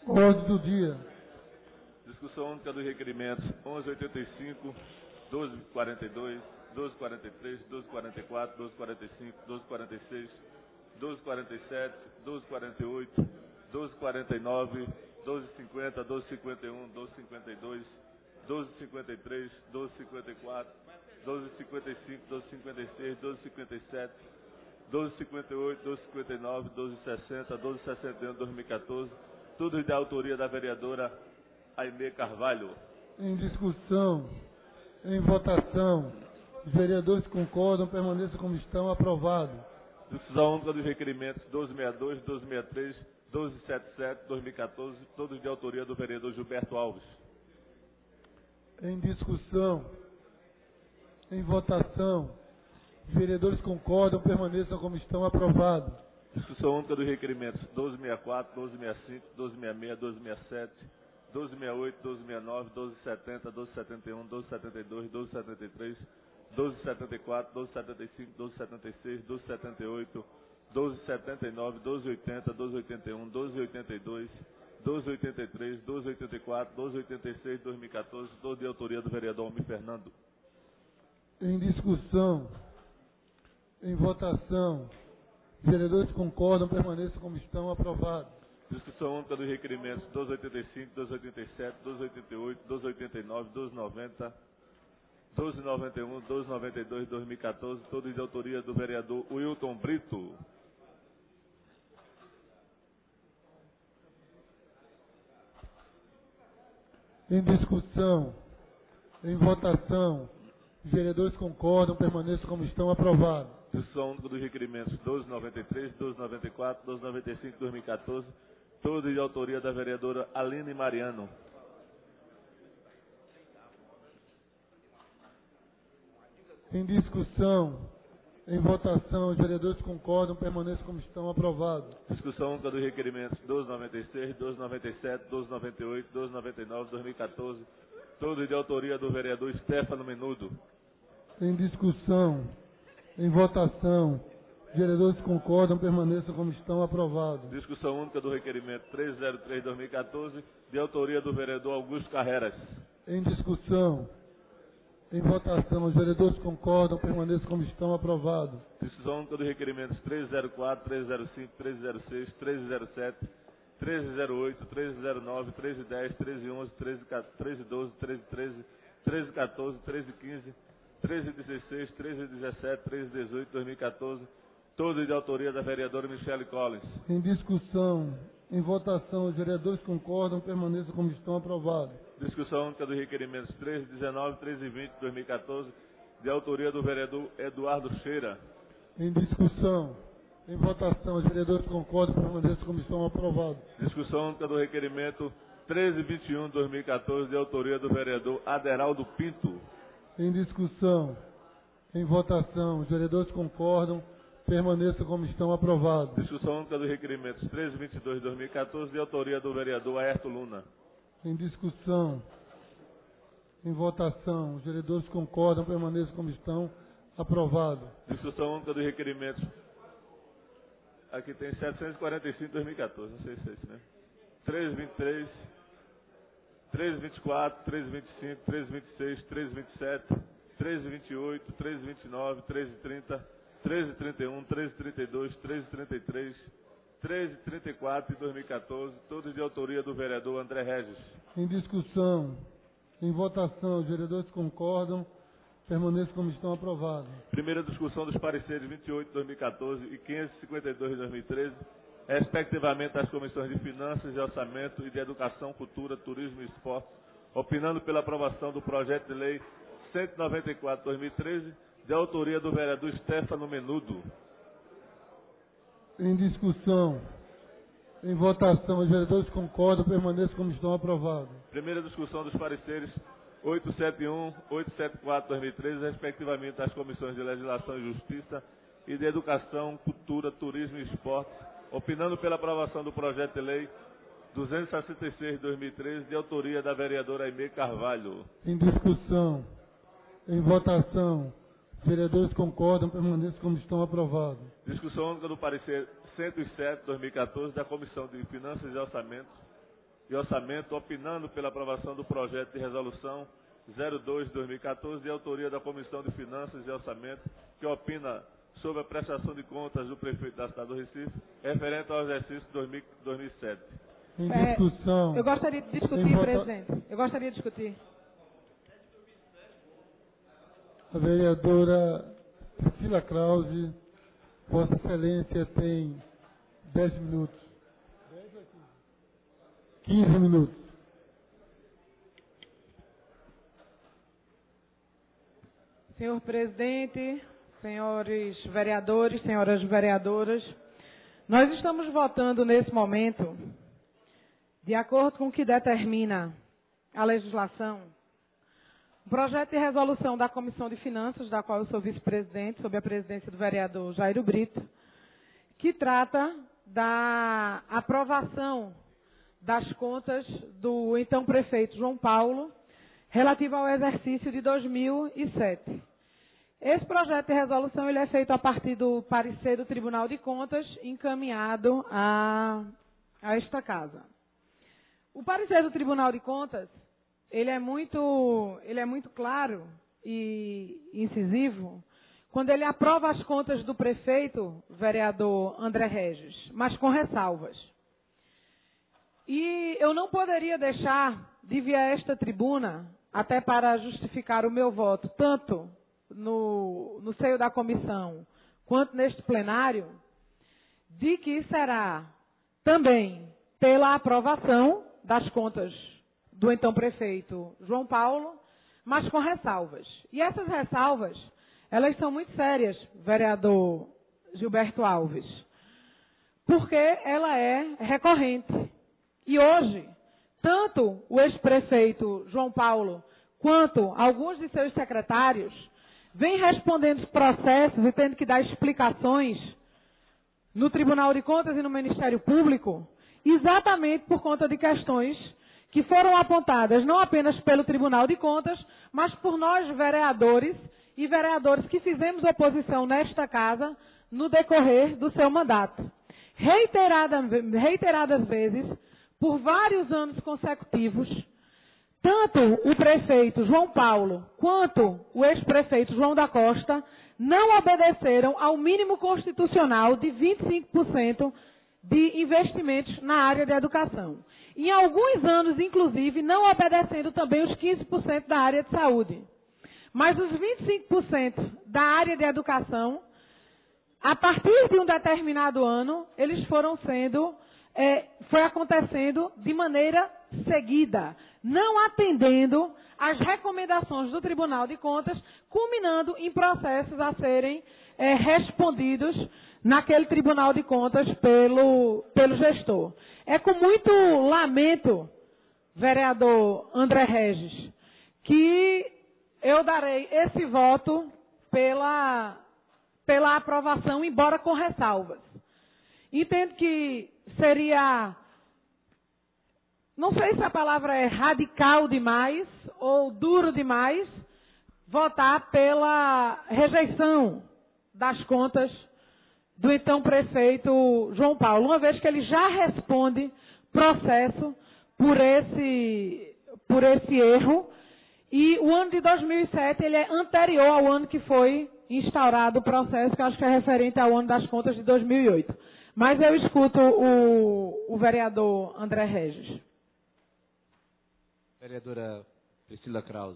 Ordem do dia. Discussão única dos requerimentos onze oitenta e cinco, doze quarenta e dois, doze quarenta e três, doze quarenta e quatro, doze quarenta e cinco, doze quarenta e seis, doze quarenta e sete, doze quarenta e oito, doze quarenta e nove, doze cinquenta, doze cinquenta e um, doze cinquenta e dois, doze cinquenta e três, doze cinquenta e quatro, doze cinquenta e cinco, doze cinquenta e seis, doze cinquenta e sete, doze cinquenta e oito, doze cinquenta e nove, doze sessenta, doze sessenta e um, dois mil e quatorze, todos de autoria da vereadora Aimee Carvalho. Em discussão, em votação, os vereadores concordam, permaneçam como estão, aprovado. Discussão única dos requerimentos doze sessenta e dois, doze sessenta e três, doze setenta e sete, dois mil e quatorze, todos de autoria do vereador Gilberto Alves. Em discussão, em votação, os vereadores concordam, permaneçam como estão, aprovado. Discussão única dos requerimentos doze sessenta e quatro, doze sessenta e cinco, doze sessenta e seis, doze sessenta e sete, doze sessenta e oito, doze sessenta e nove, doze setenta, doze setenta e um, doze setenta e dois, doze setenta e três, doze setenta e quatro, doze setenta e cinco, doze setenta e seis, doze setenta e oito, doze setenta e nove, doze oitenta, doze oitenta e um, doze oitenta e dois, doze oitenta e três, doze oitenta e quatro, doze oitenta e seis, dois mil e quatorze, todos de autoria do vereador Almir Fernando. Em discussão, em votação, os vereadores concordam, permaneçam como estão, aprovado. Discussão única dos requerimentos doze oitenta e cinco, doze oitenta e sete, doze oitenta e oito, doze oitenta e nove, doze noventa, doze noventa e um, doze noventa e dois, dois mil e quatorze, todos de autoria do vereador Wilton Brito. Em discussão, em votação, os vereadores concordam, permaneçam como estão, aprovado. Discussão única dos requerimentos doze noventa e três, doze noventa e quatro, doze noventa e cinco, dois mil e quatorze, todos de autoria da vereadora Aline Mariano. Em discussão, em votação, os vereadores concordam, permaneçam como estão, aprovado. Discussão única dos requerimentos doze noventa e seis, doze noventa e sete, doze noventa e oito, doze noventa e nove, dois mil e quatorze, todos de autoria do vereador Stefano Menudo. Em discussão, em votação, os vereadores concordam, permaneçam como estão, aprovado. Discussão única do requerimento trezentos e três de dois mil e quatorze, de autoria do vereador Augusto Carreras. Em discussão, em votação, os vereadores concordam, permaneçam como estão, aprovado. Discussão única dos requerimentos trezentos e quatro, trezentos e cinco, trezentos e seis, trezentos e sete, trezentos e oito, trezentos e nove, trezentos e dez, trezentos e onze, trezentos e doze, trezentos e treze, trezentos e quatorze, trezentos e quinze, trezentos e dezesseis, trezentos e dezessete, trezentos e dezoito, dois mil e quatorze, todos de autoria da vereadora Michele Collins. Em discussão, em votação, os vereadores concordam, permaneçam como estão, aprovados. Discussão única dos requerimentos trezentos e dezenove, trezentos e vinte, dois mil e quatorze, de autoria do vereador Eduardo Cheira. Em discussão, em votação, os vereadores concordam, permaneçam como estão, aprovados. Discussão única do requerimento trezentos e vinte e um, dois mil e quatorze, de autoria do vereador Aderaldo Pinto. Em discussão, em votação, os vereadores concordam, permaneçam como estão, aprovados. Discussão única dos requerimentos trezentos e vinte e dois, dois mil e quatorze, de autoria do vereador Aerto Luna. Em discussão, em votação, os vereadores concordam, permaneçam como estão, aprovado. Discussão única dos requerimentos. Aqui tem setecentos e quarenta e cinco, dois mil e quatorze, não sei se é isso, né? trezentos e vinte e três, trezentos e vinte e quatro, trezentos e vinte e cinco, trezentos e vinte e seis, trezentos e vinte e sete, trezentos e vinte e oito, trezentos e vinte e nove, trezentos e trinta, trezentos e trinta e um, trezentos e trinta e dois, trezentos e trinta e três, trezentos e trinta e quatro e dois mil e quatorze, todos de autoria do vereador André Regis. Em discussão, em votação, os vereadores concordam, permaneçam como estão, aprovados. Primeira discussão dos pareceres vinte e oito de dois mil e quatorze e quinhentos e cinquenta e dois de dois mil e treze, respectivamente às comissões de Finanças, de Orçamento e de Educação, Cultura, Turismo e Esporte, opinando pela aprovação do projeto de lei cento e noventa e quatro de dois mil e treze, de autoria do vereador Stefano Menudo. Em discussão, em votação, os vereadores concordam, permaneçam como estão, aprovados. Primeira discussão dos pareceres oitocentos e setenta e um, oitocentos e setenta e quatro de dois mil e treze, respectivamente às comissões de Legislação e Justiça e de Educação, Cultura, Turismo e Esporte, opinando pela aprovação do projeto de lei duzentos e sessenta e seis de dois mil e treze, de autoria da vereadora Aimee Carvalho. Em discussão, em votação, os vereadores concordam, permaneçam como estão, aprovados. Discussão única do parecer cento e sete de dois mil e quatorze da Comissão de Finanças e Orçamentos, e Orçamento, opinando pela aprovação do projeto de resolução zero dois de dois mil e quatorze, de autoria da Comissão de Finanças e Orçamento, que opina sobre a prestação de contas do prefeito da cidade do Recife, referente ao exercício dois mil e sete. Em discussão. É, eu gostaria de discutir, presidente. Eu gostaria de discutir. A vereadora Priscila Krause, Vossa Excelência tem dez minutos. quinze minutos. Senhor presidente, senhores vereadores, senhoras vereadoras, nós estamos votando nesse momento, de acordo com o que determina a legislação, um projeto de resolução da Comissão de Finanças, da qual eu sou vice-presidente, sob a presidência do vereador Jairo Brito, que trata da aprovação das contas do então prefeito João Paulo, relativa ao exercício de dois mil e sete. Esse projeto de resolução ele é feito a partir do parecer do Tribunal de Contas encaminhado a, a esta casa. O parecer do Tribunal de Contas ele é muito, ele é muito claro e incisivo quando ele aprova as contas do prefeito, vereador André Regis, mas com ressalvas. E eu não poderia deixar de vir a esta tribuna, até para justificar o meu voto, tanto no, no seio da comissão, quanto neste plenário, de que será também pela aprovação das contas do então prefeito João Paulo, mas com ressalvas. E essas ressalvas, elas são muito sérias, vereador Gilberto Alves, porque ela é recorrente. E hoje, tanto o ex-prefeito João Paulo, quanto alguns de seus secretários, vêm respondendo os processos e tendo que dar explicações no Tribunal de Contas e no Ministério Público, exatamente por conta de questões que foram apontadas não apenas pelo Tribunal de Contas, mas por nós vereadores e vereadores que fizemos oposição nesta casa no decorrer do seu mandato. Reiterada, reiteradas vezes, por vários anos consecutivos, tanto o prefeito João Paulo quanto o ex-prefeito João da Costa não obedeceram ao mínimo constitucional de vinte e cinco por cento de investimentos na área de educação. Em alguns anos, inclusive, não obedecendo também os quinze por cento da área de saúde. Mas os vinte e cinco por cento da área de educação, a partir de um determinado ano, eles foram sendo... É, foi acontecendo de maneira seguida, não atendendo às recomendações do Tribunal de Contas, culminando em processos a serem é, respondidos naquele Tribunal de Contas pelo, pelo gestor. É com muito lamento, vereador André Regis, que eu darei esse voto pela, pela aprovação, embora com ressalvas. Entendo que seria, não sei se a palavra é radical demais ou duro demais, votar pela rejeição das contas do então prefeito João Paulo, uma vez que ele já responde processo por esse, por esse erro, e o ano de dois mil e sete ele é anterior ao ano que foi instaurado o processo, que acho que é referente ao ano das contas de dois mil e oito. Mas eu escuto o, o vereador André Regis. Vereadora Priscila Krause,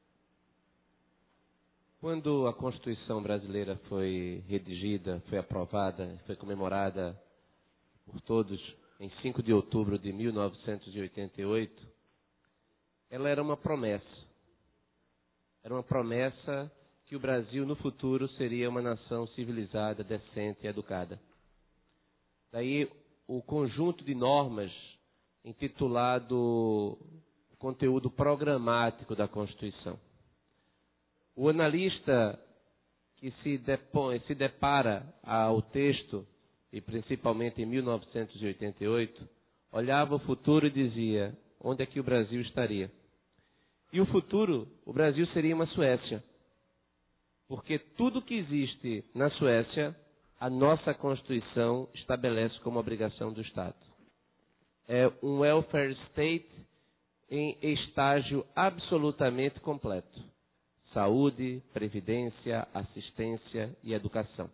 quando a Constituição brasileira foi redigida, foi aprovada, foi comemorada por todos em cinco de outubro de mil novecentos e oitenta e oito, ela era uma promessa. Era uma promessa que o Brasil no futuro seria uma nação civilizada, decente e educada. Daí o conjunto de normas intitulado Conteúdo Programático da Constituição. O analista que se, depõe, se depara ao texto, e principalmente em mil novecentos e oitenta e oito, olhava o futuro e dizia, onde é que o Brasil estaria? E o futuro, o Brasil seria uma Suécia. Porque tudo que existe na Suécia, a nossa Constituição estabelece como obrigação do Estado. é um welfare state em estágio absolutamente completo. Saúde, previdência, assistência e educação.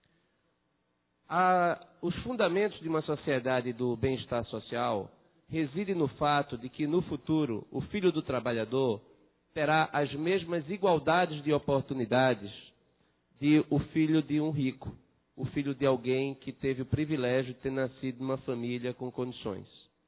A, os fundamentos de uma sociedade do bem-estar social residem no fato de que, no futuro, o filho do trabalhador terá as mesmas igualdades de oportunidades de o filho de um rico, o filho de alguém que teve o privilégio de ter nascido numa família com condições.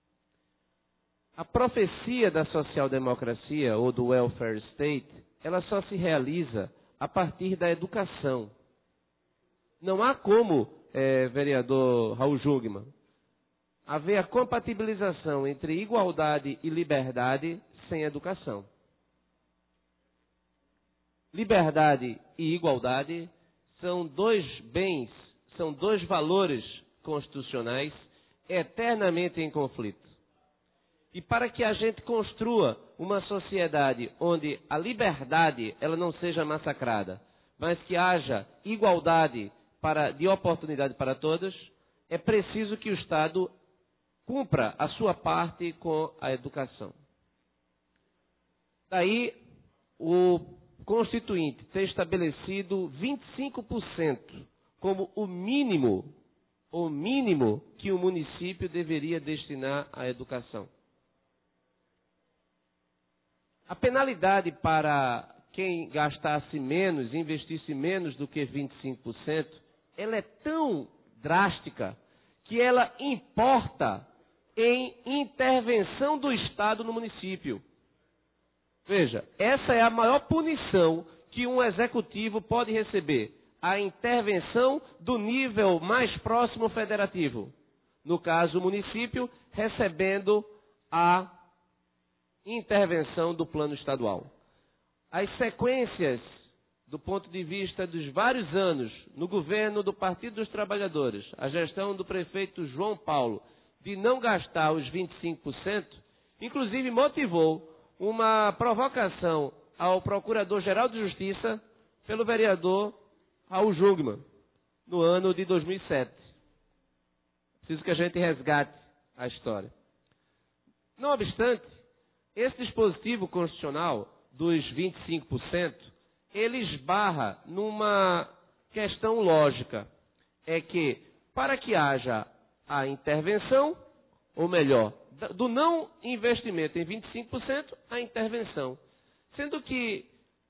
A profecia da social-democracia ou do welfare state, ela só se realiza a partir da educação. Não há como, é, vereador Raul Jungmann, haver a compatibilização entre igualdade e liberdade sem educação. Liberdade e igualdade são dois bens, são dois valores constitucionais eternamente em conflito. E para que a gente construa uma sociedade onde a liberdade ela não seja massacrada, mas que haja igualdade para, de oportunidade para todos, é preciso que o Estado cumpra a sua parte com a educação. Daí o Constituinte ter estabelecido vinte e cinco por cento como o mínimo, o mínimo que o município deveria destinar à educação. A penalidade para quem gastasse menos, investisse menos do que vinte e cinco por cento, ela é tão drástica que ela importa em intervenção do Estado no município. Veja, essa é a maior punição que um executivo pode receber, a intervenção do nível mais próximo federativo. No caso, o município recebendo a intervenção do plano estadual. As sequências, do ponto de vista dos vários anos, no governo do Partido dos Trabalhadores, a gestão do prefeito João Paulo, de não gastar os vinte e cinco por cento, inclusive motivou uma provocação ao Procurador-Geral de Justiça pelo vereador Raul Jungmann, no ano de dois mil e sete. Preciso que a gente resgate a história. Não obstante, esse dispositivo constitucional dos vinte e cinco por cento, ele esbarra numa questão lógica. É que, para que haja a intervenção, ou melhor, do não investimento em vinte e cinco por cento, a intervenção. Sendo que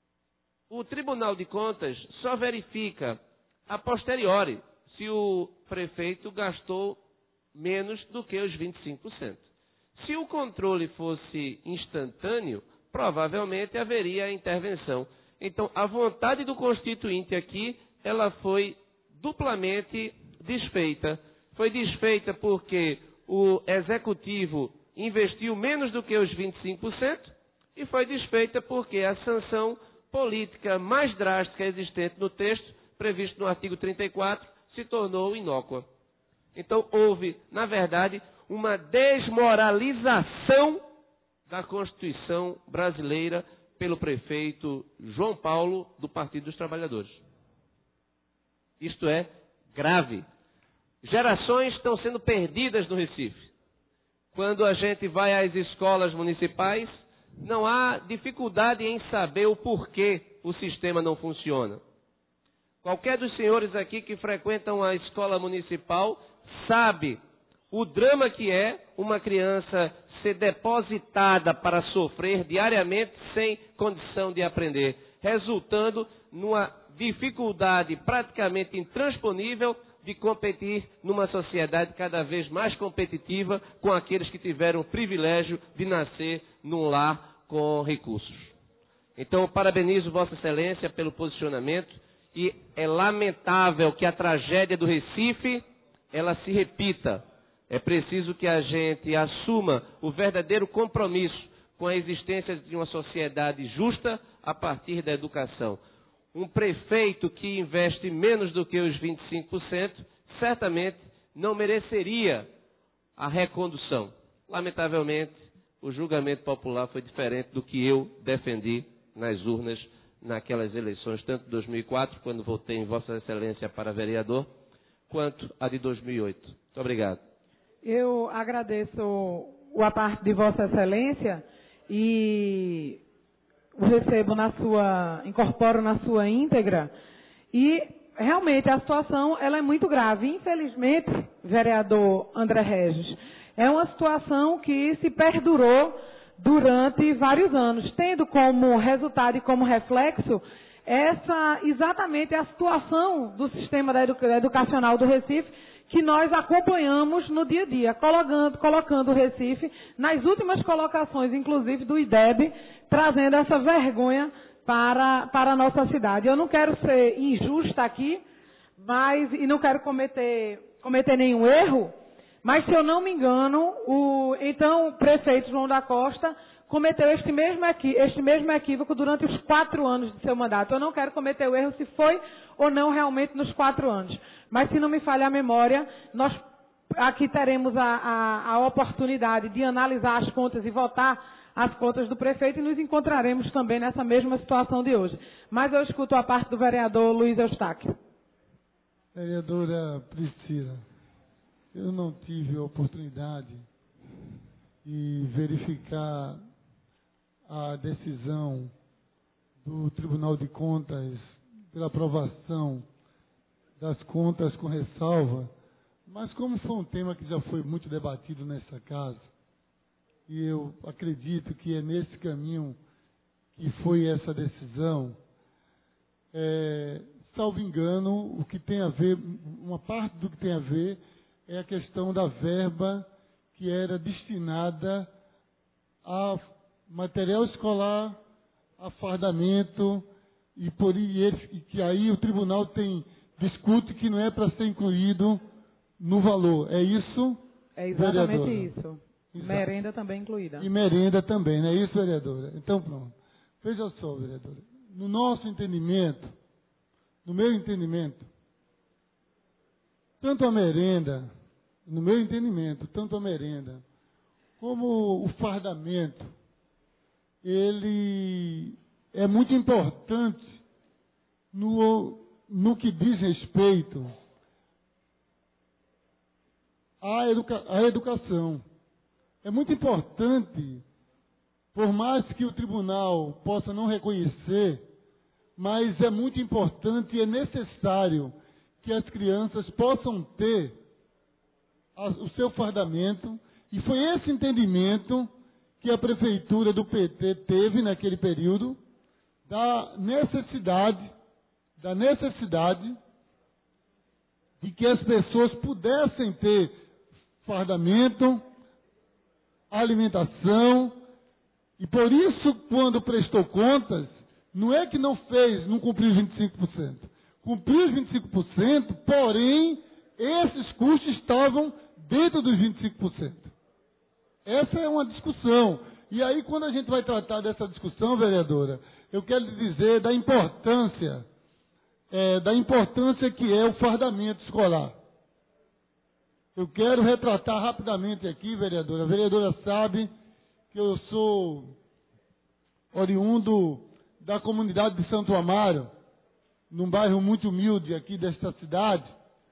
o Tribunal de Contas só verifica a posteriori se o prefeito gastou menos do que os vinte e cinco por cento. Se o controle fosse instantâneo, provavelmente haveria intervenção. Então, a vontade do Constituinte aqui, ela foi duplamente desfeita. Foi desfeita porque o Executivo investiu menos do que os vinte e cinco por cento e foi desfeita porque a sanção política mais drástica existente no texto, previsto no artigo trinta e quatro, se tornou inócua. Então, houve, na verdade, uma desmoralização da Constituição brasileira pelo prefeito João Paulo, do Partido dos Trabalhadores. Isto é grave. Gerações estão sendo perdidas no Recife. Quando a gente vai às escolas municipais, não há dificuldade em saber o porquê o sistema não funciona. Qualquer dos senhores aqui que frequentam a escola municipal sabe o drama que é uma criança ser depositada para sofrer diariamente sem condição de aprender, resultando numa dificuldade praticamente intransponível de competir numa sociedade cada vez mais competitiva com aqueles que tiveram o privilégio de nascer num lar com recursos. Então, parabenizo Vossa Excelência pelo posicionamento e é lamentável que a tragédia do Recife, ela se repita. É preciso que a gente assuma o verdadeiro compromisso com a existência de uma sociedade justa a partir da educação. Um prefeito que investe menos do que os vinte e cinco por cento, certamente não mereceria a recondução. Lamentavelmente, o julgamento popular foi diferente do que eu defendi nas urnas naquelas eleições, tanto de dois mil e quatro, quando votei em Vossa Excelência para vereador, quanto a de dois mil e oito. Muito obrigado. Eu agradeço a parte de Vossa Excelência e o recebo na sua, incorporo na sua íntegra. E realmente a situação ela é muito grave. Infelizmente, vereador André Regis, é uma situação que se perdurou durante vários anos, tendo como resultado e como reflexo essa exatamente a situação do sistema da educa, educacional do Recife, que nós acompanhamos no dia a dia, colocando, colocando o Recife nas últimas colocações, inclusive do I D E B, trazendo essa vergonha para, para a nossa cidade. Eu não quero ser injusta aqui, mas, e não quero cometer, cometer nenhum erro, mas, se eu não me engano, o então o prefeito João da Costa cometeu este mesmo, este mesmo equívoco durante os quatro anos de seu mandato. Eu não quero cometer o erro se foi ou não realmente nos quatro anos. Mas, se não me falha a memória, nós aqui teremos a, a, a oportunidade de analisar as contas e votar as contas do prefeito e nos encontraremos também nessa mesma situação de hoje. Mas eu escuto a parte do vereador Luiz Eustáquio. Vereadora Priscila, eu não tive a oportunidade de verificar a decisão do Tribunal de Contas pela aprovação das contas com ressalva, mas como foi um tema que já foi muito debatido nessa casa, e eu acredito que é nesse caminho que foi essa decisão, é, salvo engano, o que tem a ver, uma parte do que tem a ver é a questão da verba que era destinada a material escolar, a fardamento, e, por, e, ele, e que aí o tribunal tem, discute que não é para ser incluído no valor. É isso, É exatamente vereadora? isso. Exato. Merenda também incluída. E merenda também, não é isso, vereadora? Então, pronto. Veja só, vereadora. No nosso entendimento, no meu entendimento, tanto a merenda, no meu entendimento, tanto a merenda como o fardamento, ele é muito importante no, no que diz respeito à, educa, à educação. É muito importante, por mais que o tribunal possa não reconhecer, mas é muito importante e é necessário que as crianças possam ter a, o seu fardamento, e foi esse entendimento que a prefeitura do P T teve naquele período, da necessidade, da necessidade de que as pessoas pudessem ter fardamento, alimentação, e por isso, quando prestou contas, não é que não fez, não cumpriu os vinte e cinco por cento. Cumpriu os vinte e cinco por cento, porém, esses custos estavam dentro dos vinte e cinco por cento. Essa é uma discussão. E aí, quando a gente vai tratar dessa discussão, vereadora, eu quero lhe dizer da importância, é, da importância que é o fardamento escolar. Eu quero retratar rapidamente aqui, vereadora. A vereadora sabe que eu sou oriundo da comunidade de Santo Amaro, num bairro muito humilde aqui desta cidade.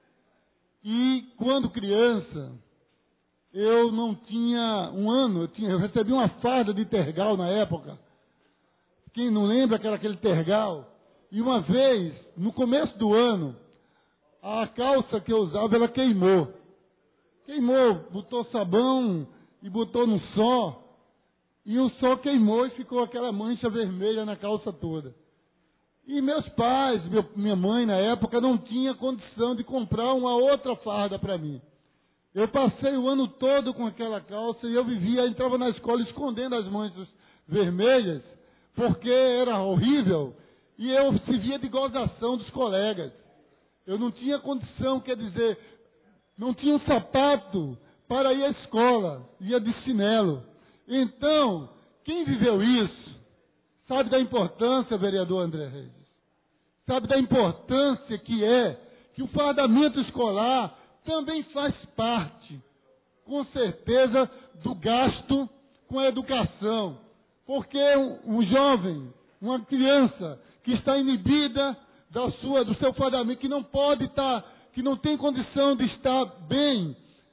E quando criança, eu não tinha um ano, eu, tinha, eu recebi uma farda de tergal na época. Quem não lembra que era aquele tergal? E uma vez, no começo do ano, a calça que eu usava, ela queimou. Queimou, botou sabão e botou no sol. E o sol queimou e ficou aquela mancha vermelha na calça toda. E meus pais, meu, minha mãe na época, não tinha condição de comprar uma outra farda para mim. Eu passei o ano todo com aquela calça e eu vivia, entrava na escola escondendo as manchas vermelhas, porque era horrível, e eu se via de gozação dos colegas. Eu não tinha condição, quer dizer, não tinha um sapato para ir à escola, ia de chinelo. Então, quem viveu isso, sabe da importância, vereador André Regis, sabe da importância que é que o fardamento escolar também faz parte, com certeza, do gasto com a educação. Porque um, um jovem, uma criança que está inibida da sua, do seu fardamento, que não pode estar, que não tem condição de estar bem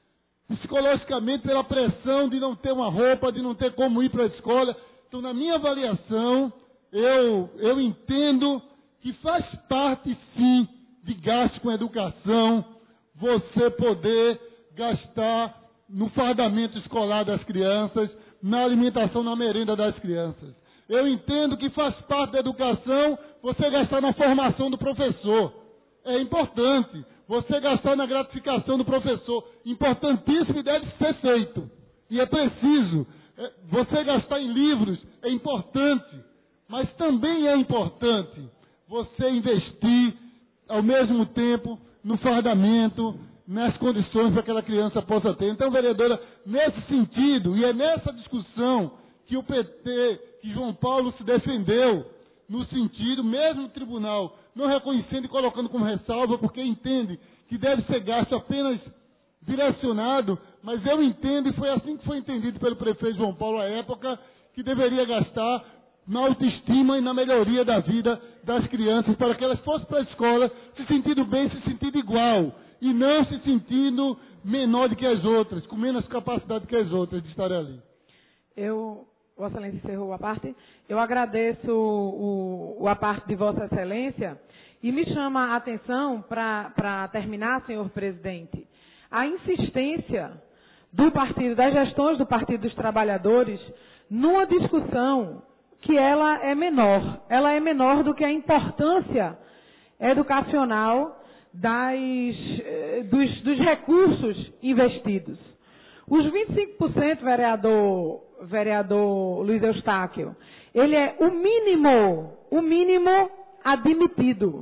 psicologicamente pela pressão de não ter uma roupa, de não ter como ir para a escola. Então, na minha avaliação, eu, eu entendo que faz parte, sim, de gasto com educação, você poder gastar no fardamento escolar das crianças, na alimentação, na merenda das crianças. Eu entendo que faz parte da educação você gastar na formação do professor. É importante você gastar na gratificação do professor. Importantíssimo e deve ser feito. E é preciso. É, você gastar em livros é importante. Mas também é importante você investir, ao mesmo tempo, no fardamento, nas condições para que aquela criança possa ter. Então, vereadora, nesse sentido, e é nessa discussão que o P T, que João Paulo se defendeu, no sentido, mesmo o tribunal, não reconhecendo e colocando como ressalva, porque entende que deve ser gasto apenas direcionado, mas eu entendo, e foi assim que foi entendido pelo prefeito João Paulo à época, que deveria gastar na autoestima e na melhoria da vida das crianças, para que elas fossem para a escola se sentindo bem, se sentindo igual, e não se sentindo menor do que as outras, com menos capacidade que as outras de estar ali. Eu, Vossa Excelência encerrou a parte, eu agradeço o, o, a parte de Vossa Excelência e me chama a atenção, para terminar, senhor presidente, a insistência do partido, das gestões do Partido dos Trabalhadores, numa discussão que ela é menor. Ela é menor do que a importância educacional das, dos, dos recursos investidos. Os vinte e cinco por cento, vereador, vereador Luiz Eustáquio, ele é o mínimo, o mínimo admitido.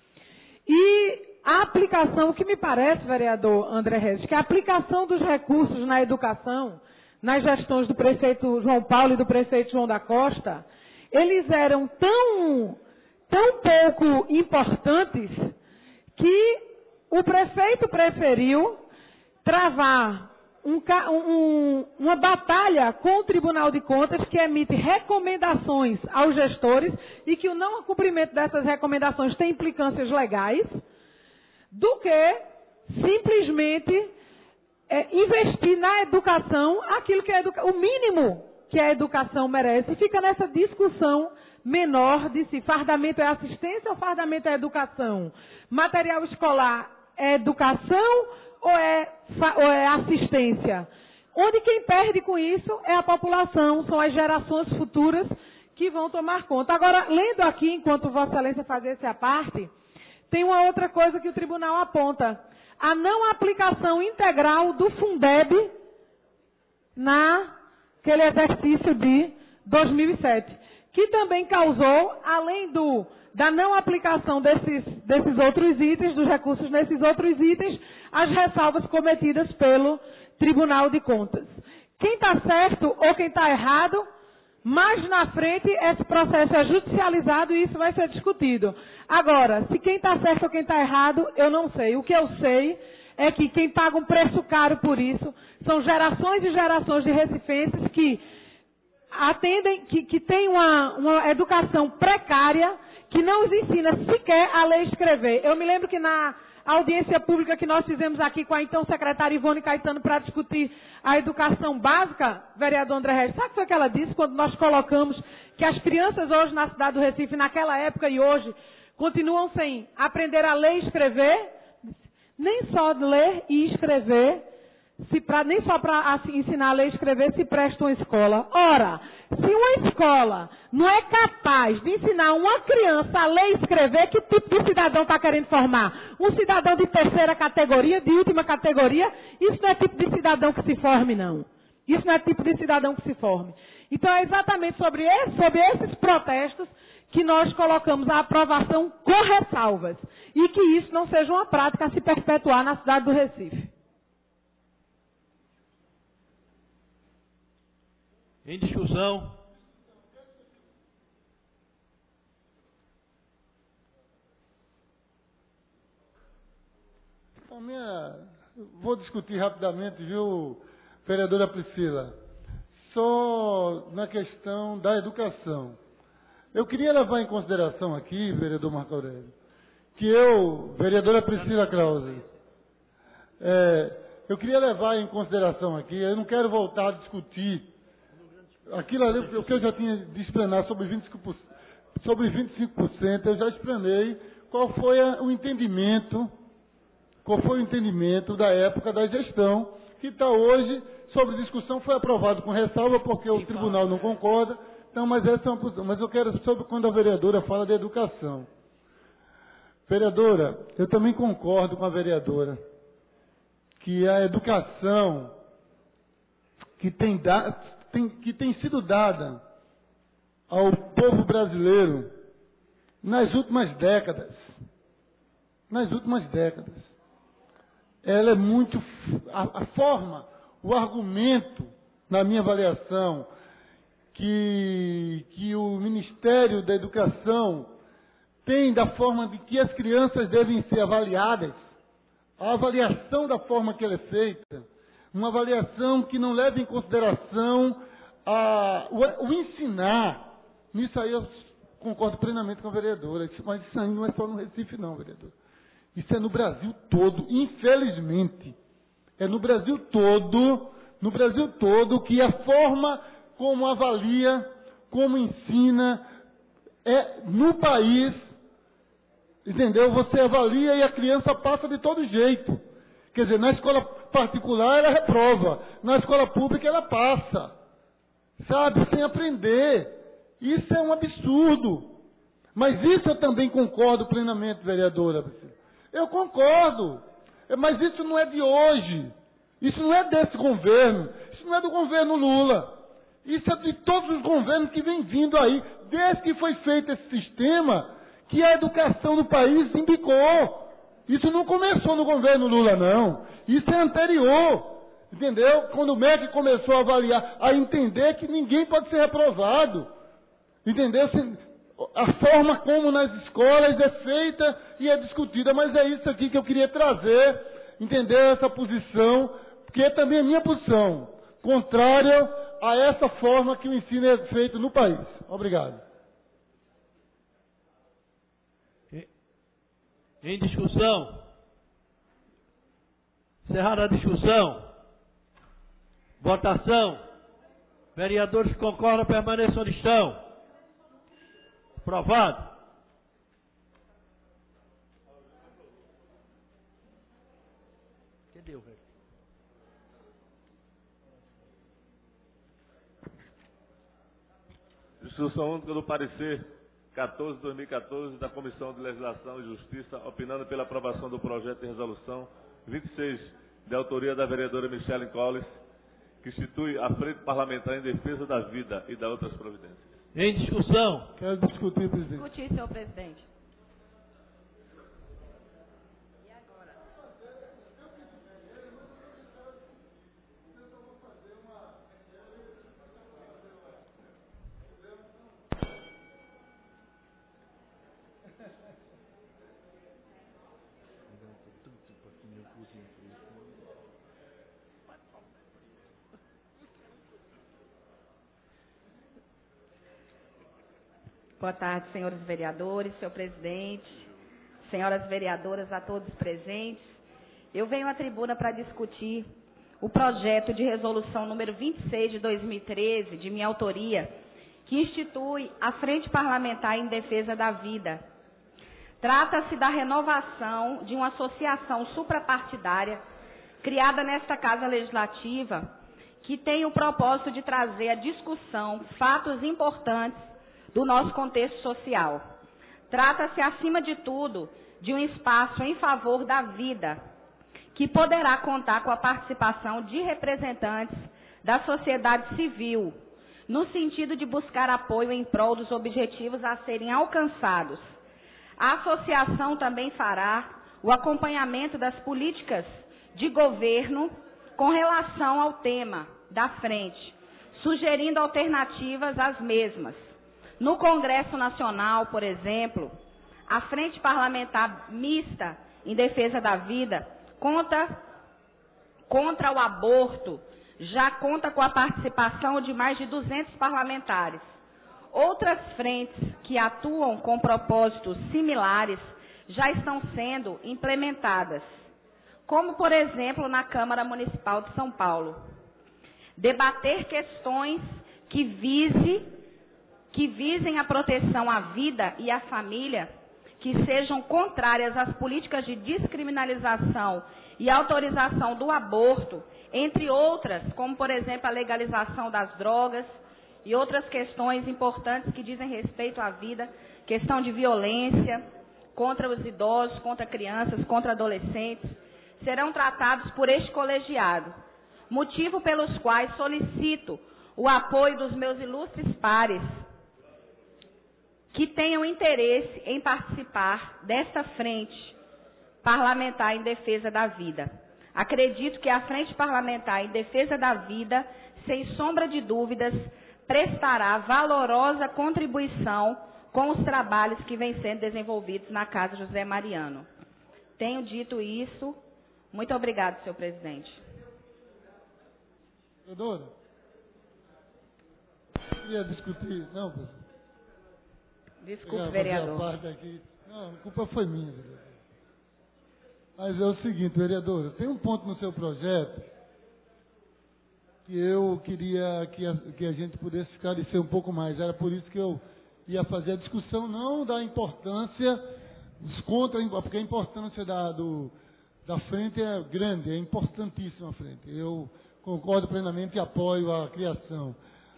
E a aplicação, o que me parece, vereador André Regis, que a aplicação dos recursos na educação, nas gestões do prefeito João Paulo e do prefeito João da Costa, eles eram tão, tão pouco importantes que o prefeito preferiu travar um, um, uma batalha com o Tribunal de Contas, que emite recomendações aos gestores e que o não cumprimento dessas recomendações tem implicâncias legais, do que simplesmente é, investir na educação aquilo que é educa- o mínimo que a educação merece. E fica nessa discussão menor de se fardamento é assistência ou fardamento é educação. Material escolar é educação ou é, ou é assistência? Onde quem perde com isso é a população, são as gerações futuras que vão tomar conta. Agora, lendo aqui, enquanto Vossa Excelência fazia essa parte, tem uma outra coisa que o tribunal aponta. A não aplicação integral do Fundeb naquele exercício de dois mil e sete, que também causou, além do, da não aplicação desses, desses outros itens, dos recursos nesses outros itens, as ressalvas cometidas pelo Tribunal de Contas. Quem está certo ou quem está errado, mais na frente esse processo é judicializado e isso vai ser discutido. Agora, se quem está certo ou quem está errado, eu não sei. O que eu sei é que quem paga um preço caro por isso são gerações e gerações de recifenses que atendem, que, que têm uma, uma educação precária, que não os ensina sequer a ler e escrever. Eu me lembro que na audiência pública que nós fizemos aqui com a então secretária Ivone Caetano para discutir a educação básica, vereador André Regis, sabe o que foi que ela disse quando nós colocamos que as crianças hoje na cidade do Recife, naquela época e hoje, continuam sem aprender a ler e escrever? Nem só ler e escrever, se pra, nem só para ensinar a ler e escrever se presta uma escola. Ora, se uma escola não é capaz de ensinar uma criança a ler e escrever, que tipo de cidadão está querendo formar? Um cidadão de terceira categoria, de última categoria? Isso não é tipo de cidadão que se forme, não. Isso não é tipo de cidadão que se forme. Então é exatamente sobre, esse, sobre esses protestos que nós colocamos a aprovação com ressalvas. E que isso não seja uma prática a se perpetuar na cidade do Recife. Em discussão. A minha, vou discutir rapidamente, viu, vereadora Priscila, só na questão da educação. Eu queria levar em consideração aqui, vereador Marco Aurélio, que eu, vereadora Priscila Krause, é, eu queria levar em consideração aqui, eu não quero voltar a discutir aquilo ali, o que eu já tinha de explanar sobre vinte e cinco por cento, sobre vinte e cinco por cento, eu já explanei qual foi a, o entendimento, qual foi o entendimento da época da gestão, que está hoje sobre discussão, foi aprovado com ressalva, porque o tribunal não concorda, então, mas essa é uma posição. Mas eu quero sobre quando a vereadora fala de educação. Vereadora, eu também concordo com a vereadora, que a educação que tem, da, tem, que tem sido dada ao povo brasileiro nas últimas décadas, nas últimas décadas, ela é muito, a, a forma, o argumento, na minha avaliação, que, que o Ministério da Educação tem da forma de que as crianças devem ser avaliadas, a avaliação da forma que ela é feita, uma avaliação que não leva em consideração a, o, o ensinar. Nisso aí eu concordo plenamente com a vereadora, mas isso aí não é só no Recife não, vereadora. Isso é no Brasil todo, infelizmente. É no Brasil todo, no Brasil todo, que a forma como avalia, como ensina, é no país, entendeu? Você avalia e a criança passa de todo jeito. Quer dizer, na escola particular ela reprova, na escola pública ela passa, sabe, sem aprender. Isso é um absurdo. Mas isso eu também concordo plenamente, vereadora. Eu concordo. Mas isso não é de hoje. Isso não é desse governo. Isso não é do governo Lula. Isso é de todos os governos que vem vindo aí. Desde que foi feito esse sistema, que a educação do país embicou. Isso não começou no governo Lula, não. Isso é anterior. Entendeu? Quando o M E C começou a avaliar, a entender que ninguém pode ser reprovado. Entendeu? A forma como nas escolas é feita e é discutida, mas é isso aqui que eu queria trazer, entendeu? Essa posição, porque é também a minha posição, contrária a essa forma que o ensino é feito no país. Obrigado. Em discussão. Encerrada a discussão. Votação. Vereadores que concordam permaneçam onde estão. Aprovado. Cadê o velho? Instrução única do parecer quatorze de dois mil e quatorze da Comissão de Legislação e Justiça, opinando pela aprovação do projeto de resolução vinte e seis, de autoria da vereadora Michele Colles, que institui a Frente Parlamentar em Defesa da Vida e da outras providências. Em discussão. Quero discutir, presidente. Discutir, senhor presidente. E agora? Boa tarde, senhores vereadores, senhor presidente, senhoras vereadoras, a todos presentes. Eu venho à tribuna para discutir o projeto de resolução número vinte e seis de dois mil e treze, de minha autoria, que institui a Frente Parlamentar em Defesa da Vida. Trata-se da renovação de uma associação suprapartidária criada nesta Casa Legislativa, que tem o propósito de trazer à discussão fatos importantes do nosso contexto social. Trata-se, acima de tudo, de um espaço em favor da vida, que poderá contar com a participação de representantes da sociedade civil, no sentido de buscar apoio em prol dos objetivos a serem alcançados. A associação também fará o acompanhamento das políticas de governo com relação ao tema da frente, sugerindo alternativas às mesmas. No Congresso Nacional, por exemplo, a Frente Parlamentar Mista em Defesa da Vida conta contra o aborto, já conta com a participação de mais de duzentos parlamentares. Outras frentes que atuam com propósitos similares já estão sendo implementadas. como, por exemplo, na Câmara Municipal de São Paulo. Debater questões que, vise, que visem a proteção à vida e à família, que sejam contrárias às políticas de descriminalização e autorização do aborto, entre outras, como, por exemplo, a legalização das drogas e outras questões importantes que dizem respeito à vida, questão de violência contra os idosos, contra crianças, contra adolescentes, serão tratados por este colegiado, motivo pelos quais solicito o apoio dos meus ilustres pares que tenham interesse em participar desta frente parlamentar em defesa da vida. Acredito que a frente parlamentar em defesa da vida, sem sombra de dúvidas, prestará valorosa contribuição com os trabalhos que vêm sendo desenvolvidos na Casa José Mariano. Tenho dito isso. Muito obrigado, senhor presidente. Vereadora, queria discutir. Não, professor. Desculpe, vereador. A parte aqui. Não, a culpa foi minha, vereador. Mas é o seguinte, vereadora, tem um ponto no seu projeto que eu queria que a, que a gente pudesse esclarecer um pouco mais. Era por isso que eu ia fazer a discussão, não da importância, dos contra, porque a importância da, do, da frente é grande, é importantíssima a frente. Eu concordo plenamente e apoio a criação.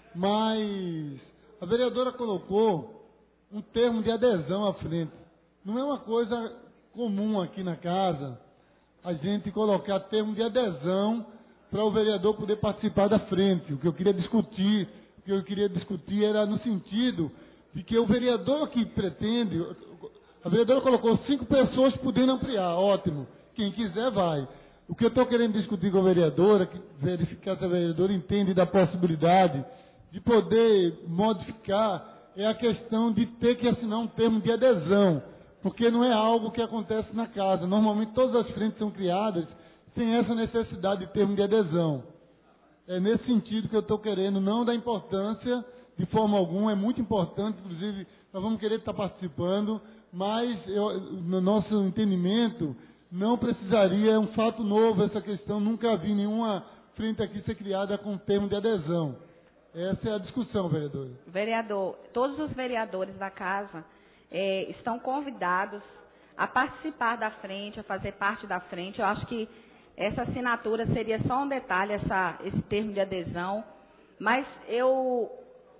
Mas a vereadora colocou um termo de adesão à frente. Não é uma coisa comum aqui na casa a gente colocar termo de adesão para o vereador poder participar da frente. O que eu queria discutir, o que eu queria discutir era no sentido de que o vereador que pretende, a vereadora colocou cinco pessoas podendo ampliar, ótimo, quem quiser vai. O que eu estou querendo discutir com a vereadora, que verificar se a vereadora entende da possibilidade de poder modificar, é a questão de ter que assinar um termo de adesão, porque não é algo que acontece na casa. Normalmente todas as frentes são criadas sem essa necessidade de termo de adesão. É nesse sentido que eu estou querendo, não dar importância de forma alguma, é muito importante, inclusive nós vamos querer estar participando, mas eu, no nosso entendimento não precisaria, é um fato novo essa questão, nunca vi nenhuma frente aqui ser criada com termo de adesão. Essa é a discussão, vereador. Vereador, todos os vereadores da casa é, estão convidados a participar da frente, a fazer parte da frente. Eu acho que essa assinatura seria só um detalhe, essa, esse termo de adesão. Mas eu,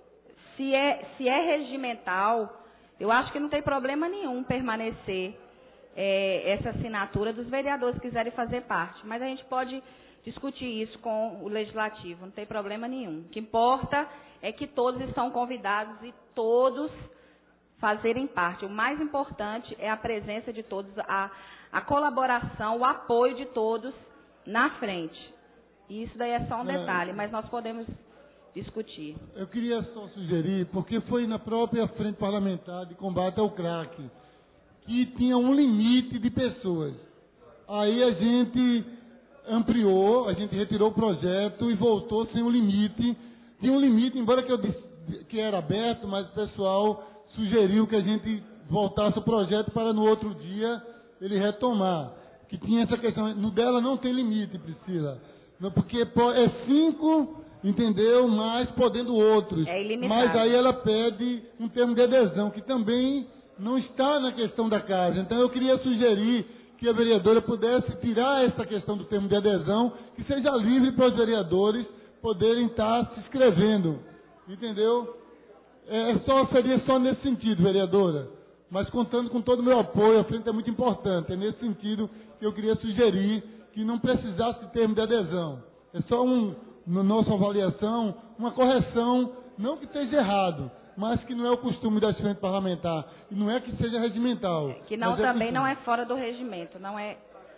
se é, se é regimental, eu acho que não tem problema nenhum permanecer é, essa assinatura dos vereadores que quiserem fazer parte. Mas a gente pode discutir isso com o Legislativo, não tem problema nenhum. O que importa é que todos estão convidados e todos fazerem parte. O mais importante é a presença de todos, a, a colaboração, o apoio de todos na frente. E isso daí é só um detalhe, mas nós podemos discutir. Eu queria só sugerir, porque foi na própria Frente Parlamentar de Combate ao Crack, que tinha um limite de pessoas. Aí a gente ampliou, a gente retirou o projeto e voltou sem um limite. Tinha um limite, embora que eu disse que era aberto, mas o pessoal sugeriu que a gente voltasse o projeto para no outro dia ele retomar. Que tinha essa questão, no dela não tem limite, Priscila. Porque é cinco, entendeu? Mas podendo outros. É ilimitado. Mas aí ela pede um termo de adesão, que também não está na questão da casa. Então eu queria sugerir que a vereadora pudesse tirar essa questão do termo de adesão, que seja livre para os vereadores poderem estar se inscrevendo, entendeu? É, só, seria só nesse sentido, vereadora, mas contando com todo o meu apoio, a frente é muito importante, é nesse sentido que eu queria sugerir que não precisasse de termo de adesão. É só, um, na nossa avaliação, uma correção, não que esteja errado, mas que não é o costume da frente parlamentar, e não é que seja regimental. Que não, também é não é fora do regimento, não é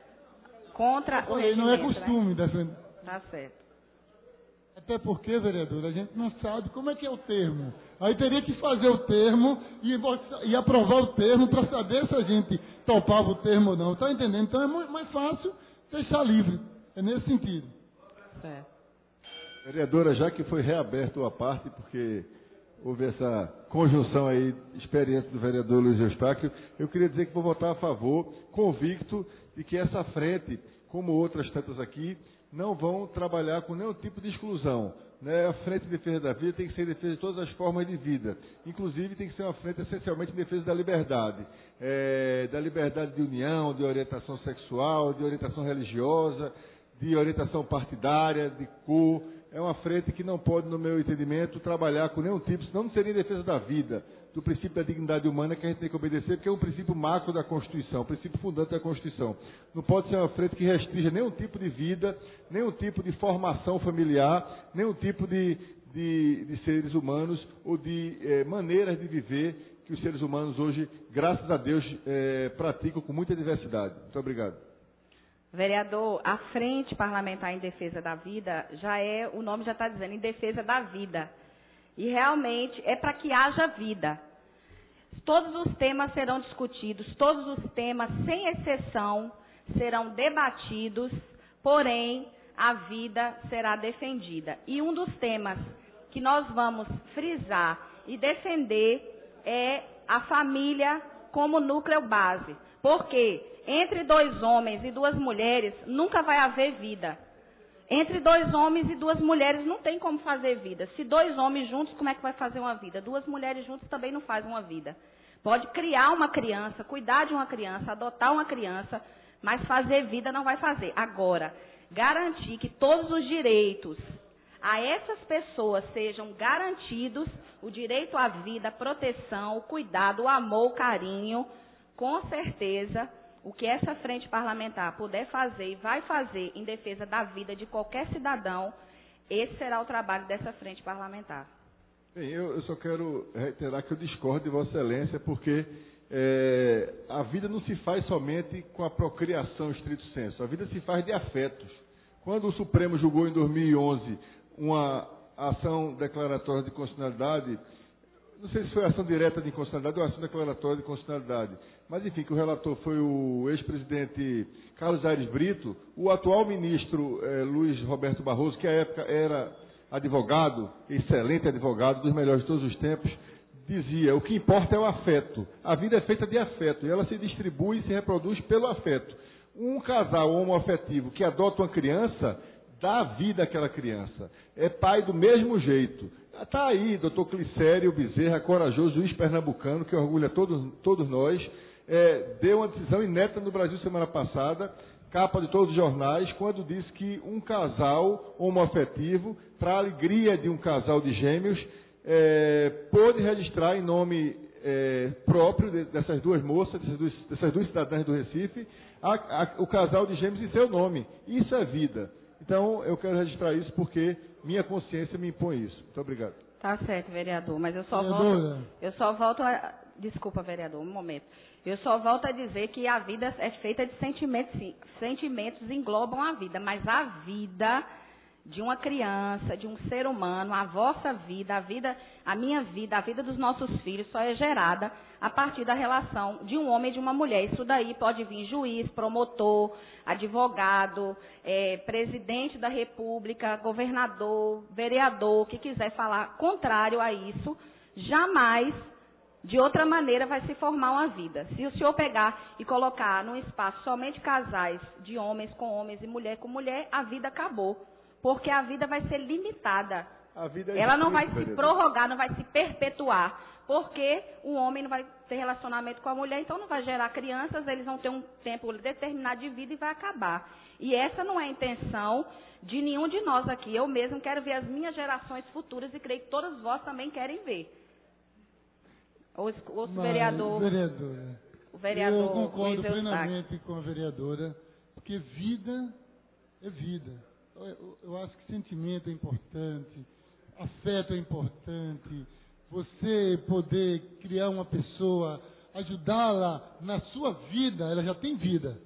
contra o regimento. Não é costume, né? Da frente. Tá certo. Até porque, vereador, a gente não sabe como é que é o termo. Aí teria que fazer o termo e, e aprovar o termo para saber se a gente topava o termo ou não. Está entendendo? Então é muito mais fácil deixar livre. É nesse sentido. Certo. Vereadora, já que foi reaberto a parte, porque houve essa conjunção aí, experiência do vereador Luiz Eustáquio, eu queria dizer que vou votar a favor, convicto de que essa frente como outras tantas aqui, não vão trabalhar com nenhum tipo de exclusão. Né? A Frente de Defesa da Vida tem que ser em defesa de todas as formas de vida. Inclusive, tem que ser uma frente essencialmente em defesa da liberdade. É, da liberdade de união, de orientação sexual, de orientação religiosa, de orientação partidária, de cor. É uma frente que não pode, no meu entendimento, trabalhar com nenhum tipo, senão não seria em defesa da vida, do princípio da dignidade humana que a gente tem que obedecer, porque é um princípio macro da Constituição, um princípio fundante da Constituição. Não pode ser uma frente que restrinja nenhum tipo de vida, nenhum tipo de formação familiar, nenhum tipo de, de, de seres humanos ou de eh, maneiras de viver que os seres humanos hoje, graças a Deus, eh, praticam com muita diversidade. Muito obrigado. Vereador, a Frente Parlamentar em Defesa da Vida, já é, o nome já está dizendo, em defesa da vida. E realmente é para que haja vida. Todos os temas serão discutidos, todos os temas, sem exceção, serão debatidos, porém, a vida será defendida. E um dos temas que nós vamos frisar e defender é a família como núcleo base. Por quê? Entre dois homens e duas mulheres nunca vai haver vida. Entre dois homens e duas mulheres não tem como fazer vida. Se dois homens juntos, como é que vai fazer uma vida? Duas mulheres juntas também não fazem uma vida. Pode criar uma criança, cuidar de uma criança, adotar uma criança, mas fazer vida não vai fazer. Agora, garantir que todos os direitos a essas pessoas sejam garantidos, o direito à vida, a proteção, o cuidado, o amor, o carinho, com certeza, o que essa frente parlamentar puder fazer e vai fazer em defesa da vida de qualquer cidadão, esse será o trabalho dessa frente parlamentar. Bem, eu, eu só quero reiterar que eu discordo de Vossa Excelência, porque é, a vida não se faz somente com a procriação estrito sensu, a vida se faz de afetos. Quando o Supremo julgou em dois mil e onze uma ação declaratória de constitucionalidade, não sei se foi ação direta de inconstitucionalidade ou ação declaratória de constitucionalidade, mas enfim, que o relator foi o ex-presidente Carlos Aires Brito, o atual ministro eh, Luiz Roberto Barroso, que à época era advogado, excelente advogado, dos melhores de todos os tempos, dizia, o que importa é o afeto. A vida é feita de afeto e ela se distribui e se reproduz pelo afeto. Um casal homoafetivo que adota uma criança, dá vida àquela criança. É pai do mesmo jeito. Está aí, doutor Clicério Bezerra, corajoso juiz pernambucano, que orgulha todos, todos nós, é, deu uma decisão inédita no Brasil semana passada, capa de todos os jornais, quando disse que um casal homoafetivo, para a alegria de um casal de gêmeos, é, pôde registrar em nome é, próprio de, dessas duas moças, dessas duas, dessas duas cidadãs do Recife, a, a, o casal de gêmeos em seu nome. Isso é vida. Então, eu quero registrar isso porque minha consciência me impõe isso. Muito obrigado. Tá certo, vereador, mas eu só Vereadora. volto... Eu só volto a... Desculpa, vereador, um momento. Eu só volto a dizer que a vida é feita de sentimentos, sim. Sentimentos englobam a vida, mas a vida de uma criança, de um ser humano, a vossa vida, a vida, a minha vida, a vida dos nossos filhos só é gerada a partir da relação de um homem e de uma mulher. Isso daí pode vir juiz, promotor, advogado, é, presidente da República, governador, vereador, que quiser falar contrário a isso, jamais, de outra maneira, vai se formar uma vida. Se o senhor pegar e colocar num espaço somente casais de homens com homens e mulher com mulher, a vida acabou. Porque a vida vai ser limitada. A vida é Ela não vai vereador. se prorrogar, não vai se perpetuar. Porque o homem não vai ter relacionamento com a mulher, então não vai gerar crianças, eles vão ter um tempo determinado de vida e vai acabar. E essa não é a intenção de nenhum de nós aqui. Eu mesmo quero ver as minhas gerações futuras e creio que todos vós também querem ver. O, o Mas, vereador... Vereadora, o vereador eu concordo Luiz Eustáquio. plenamente com a vereadora, porque vida é vida. Eu, eu acho que sentimento é importante, afeto é importante, você poder criar uma pessoa, ajudá-la na sua vida, ela já tem vida.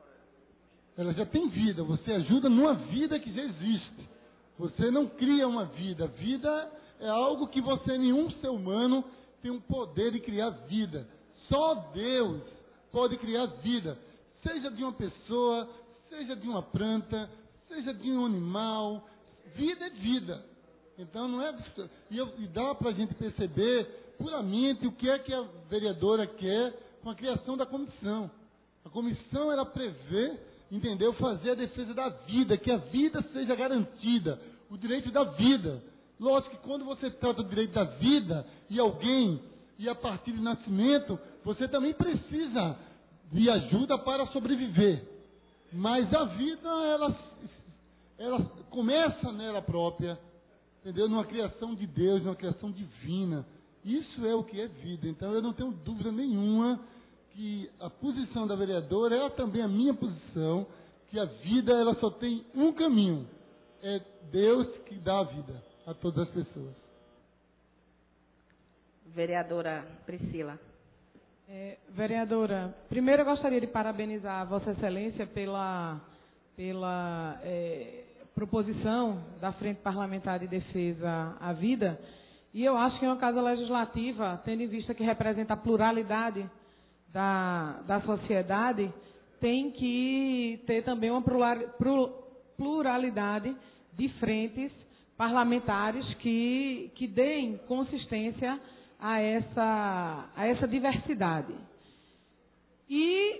Ela já tem vida, você ajuda numa vida que já existe. Você não cria uma vida. Vida é algo que você, nenhum ser humano, tem um poder de criar vida. Só Deus pode criar vida. Seja de uma pessoa, seja de uma planta, seja de um animal, vida é vida. Então não é... E, eu, e dá para a gente perceber puramente o que é que a vereadora quer com a criação da comissão. A comissão, ela prevê entendeu? Fazer a defesa da vida, que a vida seja garantida, o direito da vida. Lógico que quando você trata do direito da vida e alguém, e a partir do nascimento, você também precisa de ajuda para sobreviver. Mas a vida, ela, ela começa nela própria, entendeu? Numa criação de Deus, numa criação divina. Isso é o que é vida. Então eu não tenho dúvida nenhuma que a posição da vereadora é também a minha posição, que a vida ela só tem um caminho. É Deus que dá a vida a todas as pessoas. Vereadora Priscila. É, vereadora, primeiro eu gostaria de parabenizar a Vossa Excelência pela, pela é, proposição da Frente Parlamentar de Defesa à Vida, e eu acho que é uma casa legislativa, tendo em vista que representa a pluralidade da, da sociedade, tem que ter também uma pluralidade de frentes parlamentares que, que deem consistência a essa, a essa diversidade. E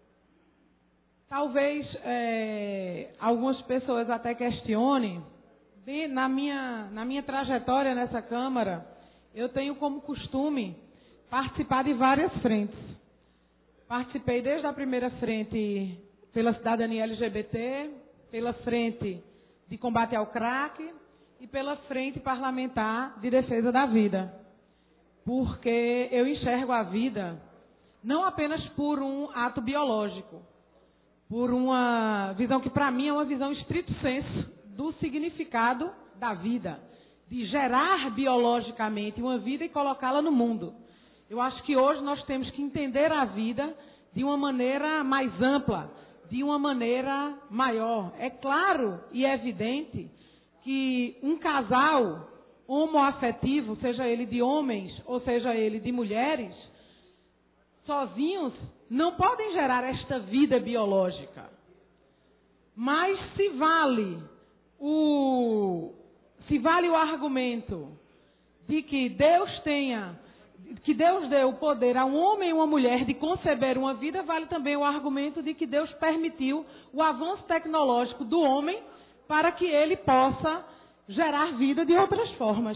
talvez é, algumas pessoas até questionem, de, na, minha, na minha trajetória nessa Câmara, eu tenho como costume participar de várias frentes. Participei desde a primeira frente pela cidadania L G B T, pela frente de combate ao crack e pela frente parlamentar de defesa da vida. Porque eu enxergo a vida não apenas por um ato biológico, por uma visão que para mim é uma visão estrito sensu do significado da vida, de gerar biologicamente uma vida e colocá-la no mundo. Eu acho que hoje nós temos que entender a vida de uma maneira mais ampla, de uma maneira maior. É claro e é evidente que um casal homoafetivo, seja ele de homens ou seja ele de mulheres, sozinhos não podem gerar esta vida biológica. Mas se vale o, se vale o argumento de que Deus tenha, que Deus deu o poder a um homem e uma mulher de conceber uma vida, vale também o argumento de que Deus permitiu o avanço tecnológico do homem para que ele possa gerar vida de outras formas.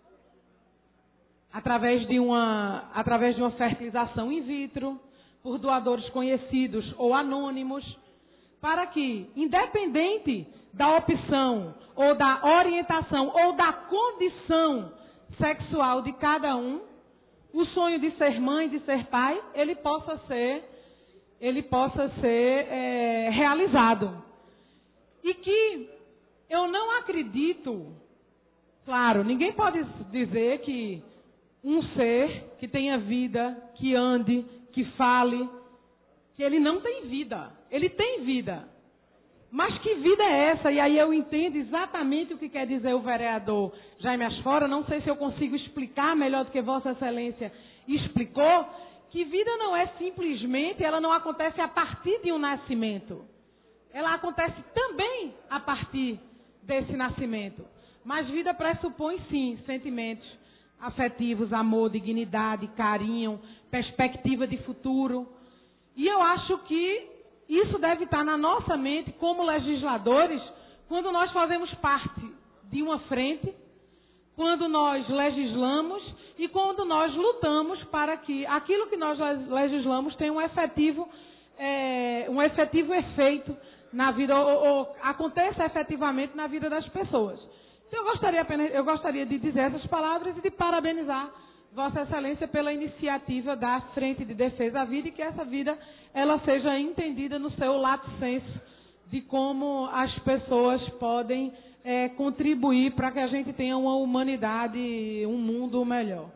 Através de uma, através de uma fertilização in vitro, por doadores conhecidos ou anônimos, para que, independente da opção, ou da orientação, ou da condição sexual de cada um, o sonho de ser mãe, de ser pai, ele possa ser, ele possa ser é, realizado. E que eu não acredito, claro, ninguém pode dizer que um ser que tenha vida, que ande, que fale, que ele não tem vida. Ele tem vida. Mas que vida é essa? E aí eu entendo exatamente o que quer dizer o vereador Jaime Asfora. Não sei se eu consigo explicar melhor do que Vossa Excelência explicou, que vida não é simplesmente, ela não acontece a partir de um nascimento. Ela acontece também a partir desse nascimento. Mas vida pressupõe, sim, sentimentos afetivos, amor, dignidade, carinho, perspectiva de futuro. E eu acho que isso deve estar na nossa mente como legisladores, quando nós fazemos parte de uma frente, quando nós legislamos e quando nós lutamos para que aquilo que nós legislamos tenha um efetivo, é, um efetivo efeito na vida, ou, ou aconteça efetivamente na vida das pessoas. Então, eu gostaria, apenas, eu gostaria de dizer essas palavras e de parabenizar Vossa Excelência pela iniciativa da Frente de Defesa à Vida, e que essa vida ela seja entendida no seu lato sensu de como as pessoas podem é, contribuir para que a gente tenha uma humanidade, um mundo melhor.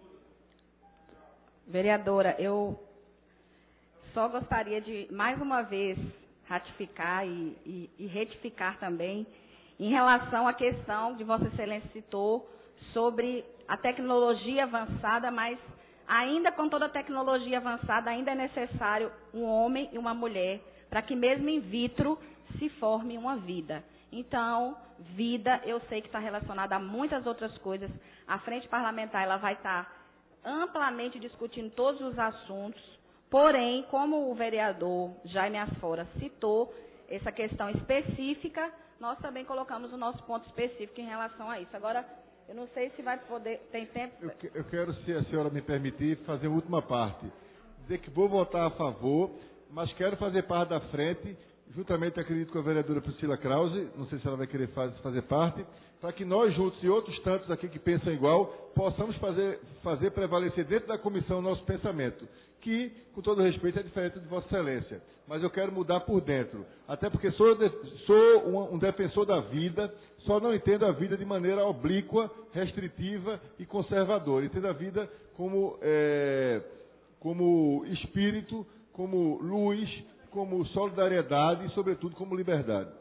Vereadora, eu só gostaria de, mais uma vez, ratificar e, e, e retificar também em relação à questão que Vossa Excelência citou sobre a tecnologia avançada, mas ainda com toda a tecnologia avançada, ainda é necessário um homem e uma mulher para que mesmo in vitro se forme uma vida. Então, vida, eu sei que está relacionada a muitas outras coisas. A Frente Parlamentar ela vai estar amplamente discutindo todos os assuntos, Porém, como o vereador Jaime Asfora citou essa questão específica, nós também colocamos o nosso ponto específico em relação a isso. Agora, eu não sei se vai poder, tem tempo... Eu, que, eu quero, se a senhora me permitir, fazer a última parte. Dizer que vou votar a favor, mas quero fazer parte da frente, juntamente, acredito, com a vereadora Priscila Krause, não sei se ela vai querer faz, fazer parte, para que nós juntos e outros tantos aqui que pensam igual, possamos fazer, fazer prevalecer dentro da comissão o nosso pensamento, que, com todo respeito, é diferente de Vossa Excelência. Mas eu quero mudar por dentro. Até porque sou, sou um, um defensor da vida, só não entendo a vida de maneira oblíqua, restritiva e conservadora. Entendo a vida como, é, como espírito, como luz, como solidariedade e, sobretudo, como liberdade.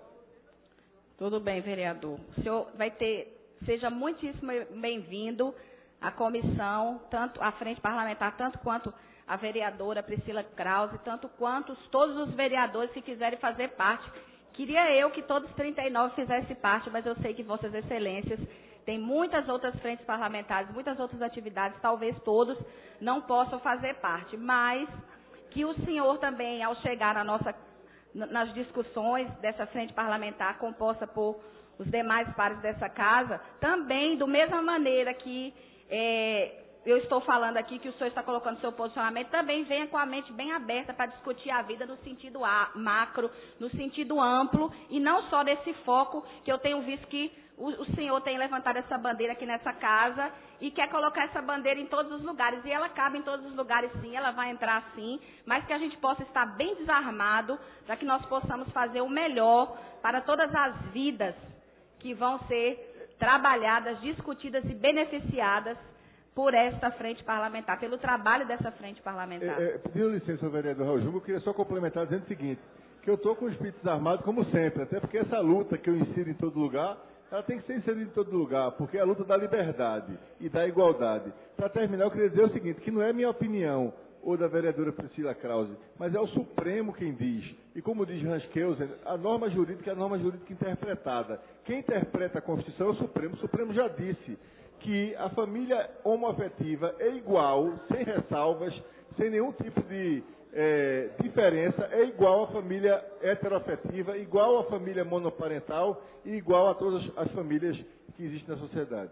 Tudo bem, vereador. O senhor vai ter, seja muitíssimo bem-vindo à comissão, tanto à frente parlamentar, tanto quanto a vereadora Priscila Krause, tanto quanto todos os vereadores que quiserem fazer parte. Queria eu que todos os trinta e nove fizessem parte, mas eu sei que Vossas Excelências têm muitas outras frentes parlamentares, muitas outras atividades, talvez todos não possam fazer parte, mas que o senhor também, ao chegar na nossa, nas discussões dessa frente parlamentar composta por os demais pares dessa casa, também, do mesma maneira que é, eu estou falando aqui, que o senhor está colocando seu posicionamento, também venha com a mente bem aberta para discutir a vida no sentido macro, no sentido amplo, e não só desse foco que eu tenho visto que o, o senhor tem levantado essa bandeira aqui nessa casa e quer colocar essa bandeira em todos os lugares. E ela cabe em todos os lugares sim, ela vai entrar sim, mas que a gente possa estar bem desarmado para que nós possamos fazer o melhor para todas as vidas que vão ser trabalhadas, discutidas e beneficiadas por esta frente parlamentar, pelo trabalho dessa frente parlamentar. É, é, pedindo licença ao vereador Raul Júnior, eu queria só complementar dizendo o seguinte, que eu estou com o espírito desarmado como sempre, até porque essa luta que eu insiro em todo lugar, ela tem que ser inserida em todo lugar, porque é a luta da liberdade e da igualdade. Para terminar, eu queria dizer o seguinte, que não é minha opinião, ou da vereadora Priscila Krause, mas é o Supremo quem diz. E como diz Hans Kelsen, a norma jurídica é a norma jurídica interpretada. Quem interpreta a Constituição é o Supremo. O Supremo já disse que a família homoafetiva é igual, sem ressalvas, sem nenhum tipo de é, diferença, é igual à família heteroafetiva, igual à família monoparental e igual a todas as famílias que existem na sociedade.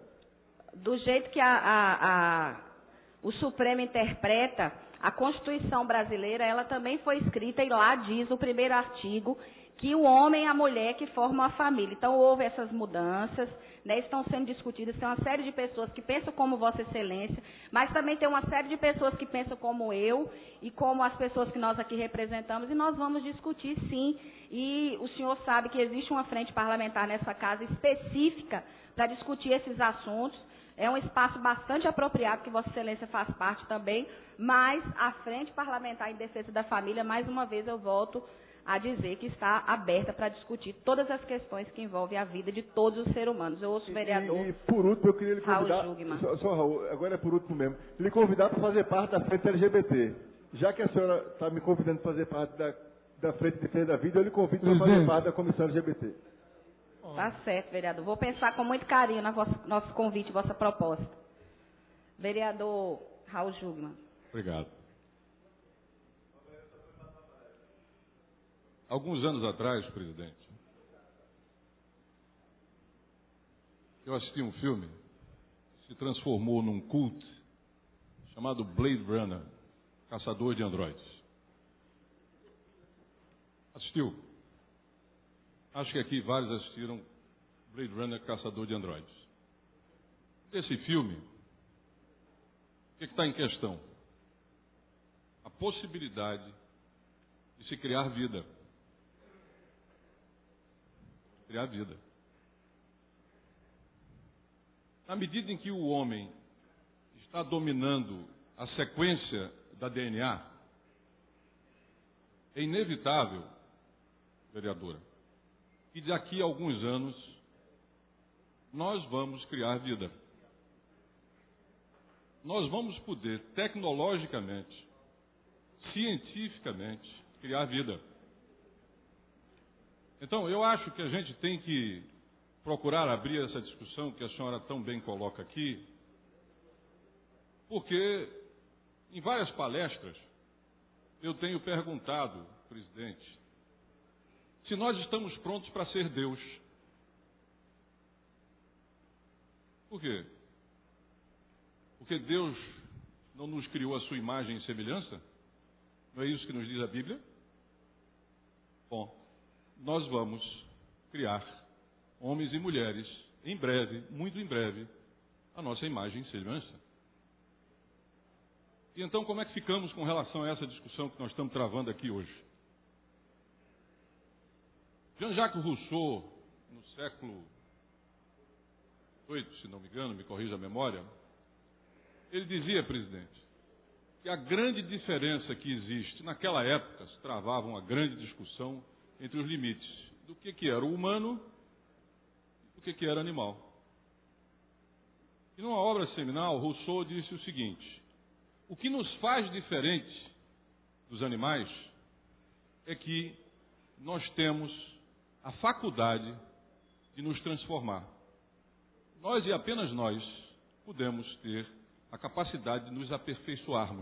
Do jeito que a, a, a, o Supremo interpreta, a Constituição brasileira, ela também foi escrita e lá diz, o primeiro artigo, que o homem e a mulher que formam a família. Então, houve essas mudanças, né, estão sendo discutidas, tem uma série de pessoas que pensam como Vossa Excelência, mas também tem uma série de pessoas que pensam como eu e como as pessoas que nós aqui representamos, e nós vamos discutir sim. E o senhor sabe que existe uma frente parlamentar nessa casa específica para discutir esses assuntos. É um espaço bastante apropriado, que Vossa Excelência faz parte também, mas a frente parlamentar em defesa da família, mais uma vez eu volto a dizer que está aberta para discutir todas as questões que envolvem a vida de todos os seres humanos. Eu ouço o vereador E, e por último, eu queria lhe convidar, Raul Jugman. só, só Raul, agora é por último mesmo, lhe convidar para fazer parte da frente L G B T. Já que a senhora está me convidando para fazer parte da, da frente de defesa da vida, eu lhe convido para fazer parte da comissão L G B T. Tá certo, vereador. Vou pensar com muito carinho no vosso, nosso convite, vossa proposta. Vereador Raul Jugman. Obrigado. Alguns anos atrás, presidente, eu assisti um filme que se transformou num culto chamado Blade Runner, Caçador de Androides. Assistiu? Acho que aqui vários assistiram Blade Runner, Caçador de Androides. Esse filme, o que está em questão? A possibilidade de se criar vida. Criar vida. Na medida em que o homem está dominando a sequência da D N A, é inevitável, vereadora, que daqui a alguns anos nós vamos criar vida. Nós vamos poder, tecnologicamente, cientificamente, criar vida. Então, eu acho que a gente tem que procurar abrir essa discussão que a senhora tão bem coloca aqui, porque em várias palestras eu tenho perguntado, presidente, se nós estamos prontos para ser Deus. Por quê? Porque Deus não nos criou a sua imagem e semelhança? Não é isso que nos diz a Bíblia? Bom, nós vamos criar homens e mulheres, em breve, muito em breve, a nossa imagem e semelhança. E então, como é que ficamos com relação a essa discussão que nós estamos travando aqui hoje? Jean-Jacques Rousseau, no século oito, se não me engano, me corrija a memória, ele dizia, presidente, que a grande diferença que existe, naquela época se travava uma grande discussão entre os limites do que, que era o humano e do que, que era animal. E numa obra seminal, Rousseau disse o seguinte: o que nos faz diferente dos animais é que nós temos a faculdade de nos transformar. Nós e apenas nós podemos ter a capacidade de nos aperfeiçoarmos.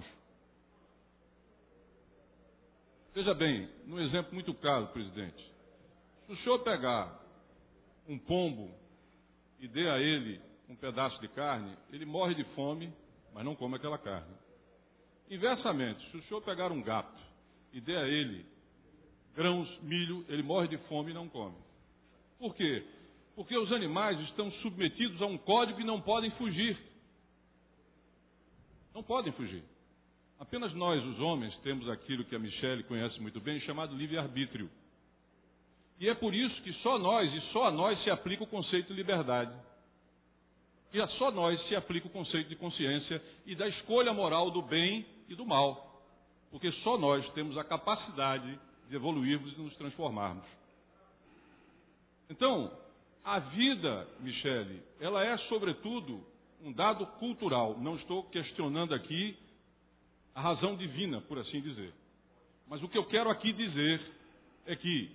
Veja bem, num exemplo muito claro, presidente, se o senhor pegar um pombo e der a ele um pedaço de carne, ele morre de fome, mas não come aquela carne. Inversamente, se o senhor pegar um gato e der a ele grãos, milho, ele morre de fome e não come. Por quê? Porque os animais estão submetidos a um código e não podem fugir. Não podem fugir. Apenas nós, os homens, temos aquilo que a Michele conhece muito bem, chamado livre-arbítrio. E é por isso que só nós, e só a nós, se aplica o conceito de liberdade. E a só nós se aplica o conceito de consciência e da escolha moral do bem e do mal. Porque só nós temos a capacidade de evoluirmos e nos transformarmos. Então, a vida, Michele, ela é, sobretudo, um dado cultural. Não estou questionando aqui a razão divina, por assim dizer. Mas o que eu quero aqui dizer é que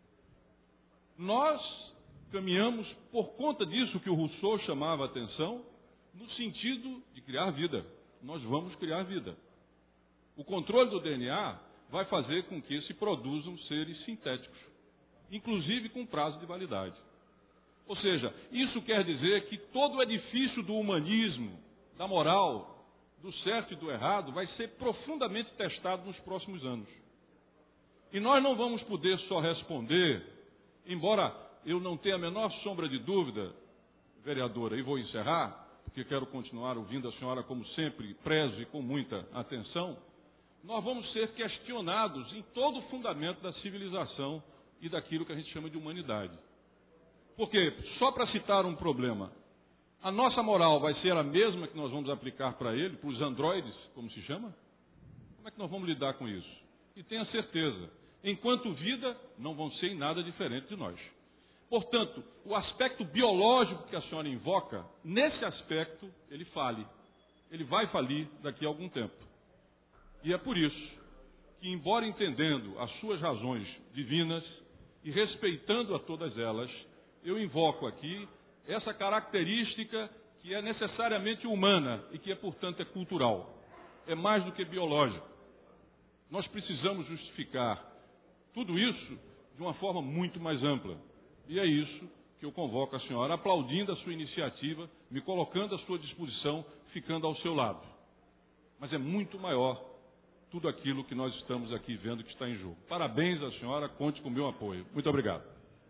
nós caminhamos por conta disso que o Rousseau chamava a atenção, no sentido de criar vida. Nós vamos criar vida. O controle do D N A vai fazer com que se produzam seres sintéticos, inclusive com prazo de validade. Ou seja, isso quer dizer que todo o edifício do humanismo, da moral, do certo e do errado, vai ser profundamente testado nos próximos anos. E nós não vamos poder só responder, embora eu não tenha a menor sombra de dúvida, vereadora, e vou encerrar, porque quero continuar ouvindo a senhora como sempre, prezo e com muita atenção, nós vamos ser questionados em todo o fundamento da civilização e daquilo que a gente chama de humanidade. Porque, só para citar um problema, a nossa moral vai ser a mesma que nós vamos aplicar para ele, para os androides, como se chama? Como é que nós vamos lidar com isso? E tenha certeza, enquanto vida, não vão ser em nada diferente de nós. Portanto, o aspecto biológico que a senhora invoca, nesse aspecto, ele fale. Ele vai falir daqui a algum tempo. E é por isso que, embora entendendo as suas razões divinas e respeitando a todas elas, eu invoco aqui essa característica que é necessariamente humana e que, é, portanto, é cultural. É mais do que biológico. Nós precisamos justificar tudo isso de uma forma muito mais ampla. E é isso que eu convoco a senhora, aplaudindo a sua iniciativa, me colocando à sua disposição, ficando ao seu lado. Mas é muito maior tudo aquilo que nós estamos aqui vendo que está em jogo. Parabéns à senhora, conte com o meu apoio. Muito obrigado.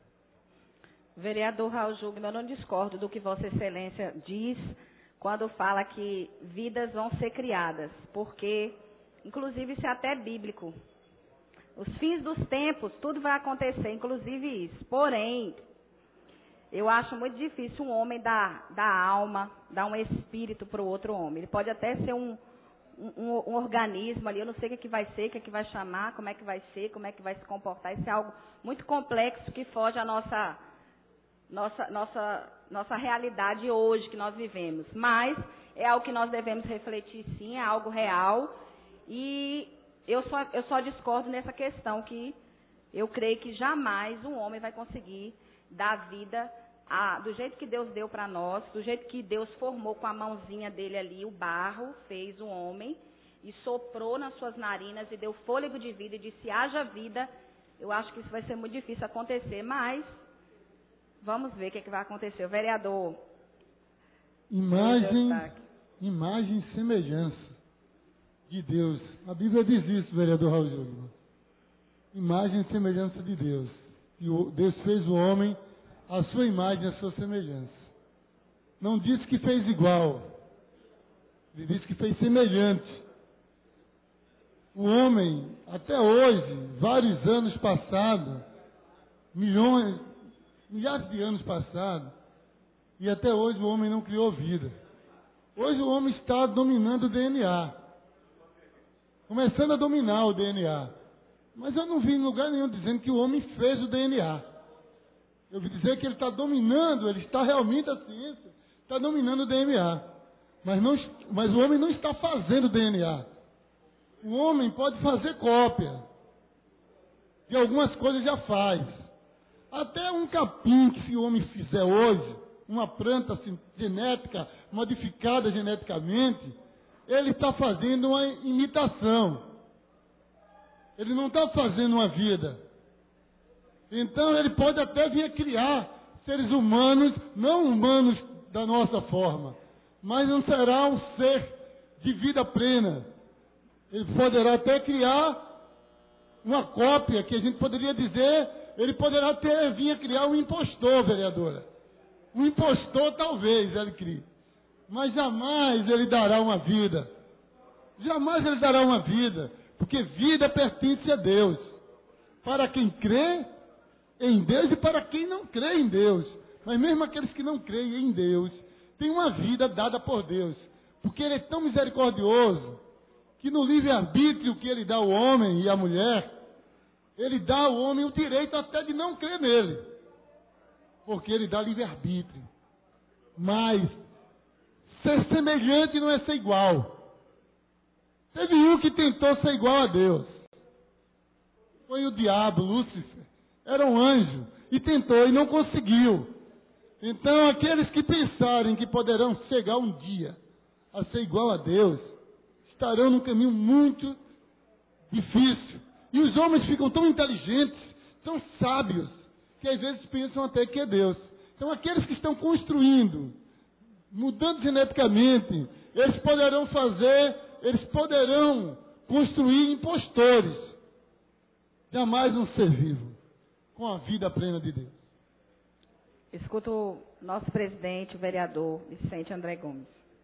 Vereador Raul Júnior, eu não discordo do que Vossa Excelência diz quando fala que vidas vão ser criadas, porque, inclusive, isso é até bíblico. Os fins dos tempos, tudo vai acontecer, inclusive isso. Porém, eu acho muito difícil um homem dar, dar alma, dar um espírito para o outro homem. Ele pode até ser um, um, um organismo ali, eu não sei o que, é que vai ser, o que, é que vai chamar, como é que vai ser, como é que vai se comportar. Isso é algo muito complexo que foge à nossa, nossa, nossa, nossa realidade hoje que nós vivemos. Mas é algo que nós devemos refletir sim, é algo real. E eu só, eu só discordo nessa questão que eu creio que jamais um homem vai conseguir dar vida a, do jeito que Deus deu para nós, do jeito que Deus formou com a mãozinha dele ali, o barro, fez o homem, e soprou nas suas narinas e deu fôlego de vida e disse, haja vida, eu acho que isso vai ser muito difícil acontecer, mas vamos ver o que, é que vai acontecer. O vereador... Imagem, imagem e semelhança de Deus. A Bíblia diz isso, vereador Raul Júlio. Imagem e semelhança de Deus. E Deus fez o homem à sua imagem e à sua semelhança. Não disse que fez igual. Ele disse que fez semelhante. O homem, até hoje, vários anos passados, milhões, milhares de anos passados, e até hoje o homem não criou vida. Hoje o homem está dominando o D N A. Começando a dominar o D N A. Mas eu não vi em lugar nenhum dizendo que o homem fez o D N A. Eu vi dizer que ele está dominando, ele está realmente, a ciência, está dominando o D N A. Mas, não, mas o homem não está fazendo D N A. O homem pode fazer cópia. E algumas coisas já faz. Até um capim que se o homem fizer hoje, uma planta assim, genética, modificada geneticamente, ele está fazendo uma imitação. Ele não está fazendo uma vida. Então ele pode até vir a criar seres humanos, não humanos da nossa forma, mas não será um ser de vida plena. Ele poderá até criar uma cópia, que a gente poderia dizer, ele poderá até vir a criar um impostor, vereadora. Um impostor talvez ele crie, mas jamais ele dará uma vida. Jamais ele dará uma vida, porque vida pertence a Deus. Para quem crê em Deus e para quem não crê em Deus. Mas mesmo aqueles que não creem em Deus, têm uma vida dada por Deus. Porque Ele é tão misericordioso, que no livre-arbítrio que Ele dá ao homem e à mulher, Ele dá ao homem o direito até de não crer nele. Porque Ele dá livre-arbítrio. Mas ser semelhante não é ser igual. Teve um que tentou ser igual a Deus. Foi o diabo, Lúcifer. Era um anjo. E tentou e não conseguiu. Então, aqueles que pensarem que poderão chegar um dia a ser igual a Deus, estarão num caminho muito difícil. E os homens ficam tão inteligentes, tão sábios, que às vezes pensam até que é Deus. Então, aqueles que estão construindo, mudando geneticamente, eles poderão fazer, eles poderão construir impostores. Jamais um ser vivo, com a vida plena de Deus. Escuto o nosso presidente, o vereador Vicente André Gomes.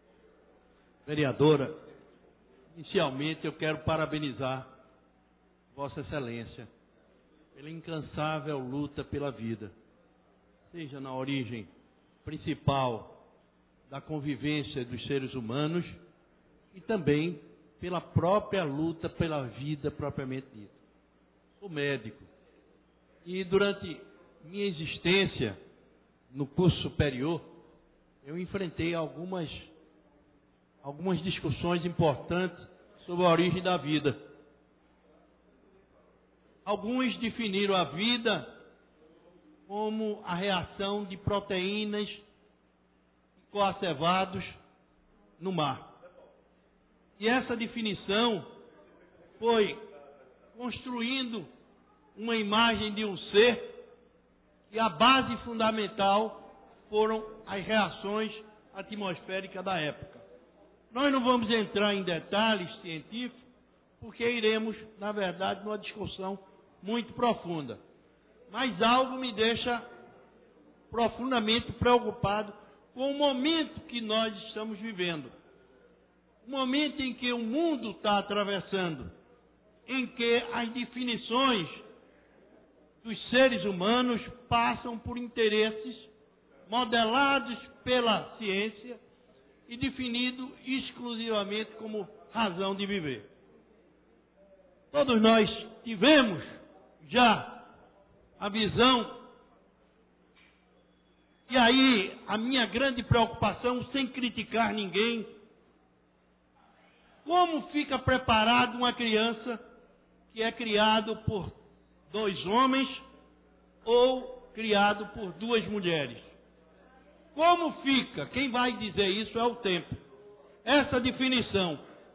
Vereadora, inicialmente eu quero parabenizar Vossa Excelência pela incansável luta pela vida, seja na origem principal da convivência dos seres humanos e também pela própria luta pela vida propriamente dita. Sou médico e durante minha existência no curso superior eu enfrentei algumas, algumas discussões importantes sobre a origem da vida. Alguns definiram a vida como a reação de proteínas coacevados no mar. E essa definição foi construindo uma imagem de um ser e a base fundamental foram as reações atmosféricas da época. Nós não vamos entrar em detalhes científicos, porque iremos, na verdade, numa discussão muito profunda. Mas algo me deixa profundamente preocupado com o momento que nós estamos vivendo. O momento em que o mundo está atravessando, em que as definições dos seres humanos passam por interesses modelados pela ciência e definidos exclusivamente como razão de viver. Todos nós tivemos já a visão, e aí a minha grande preocupação, sem criticar ninguém, como fica preparada uma criança que é criado por dois homens ou criado por duas mulheres? Como fica? Quem vai dizer isso é o tempo. Essa definição.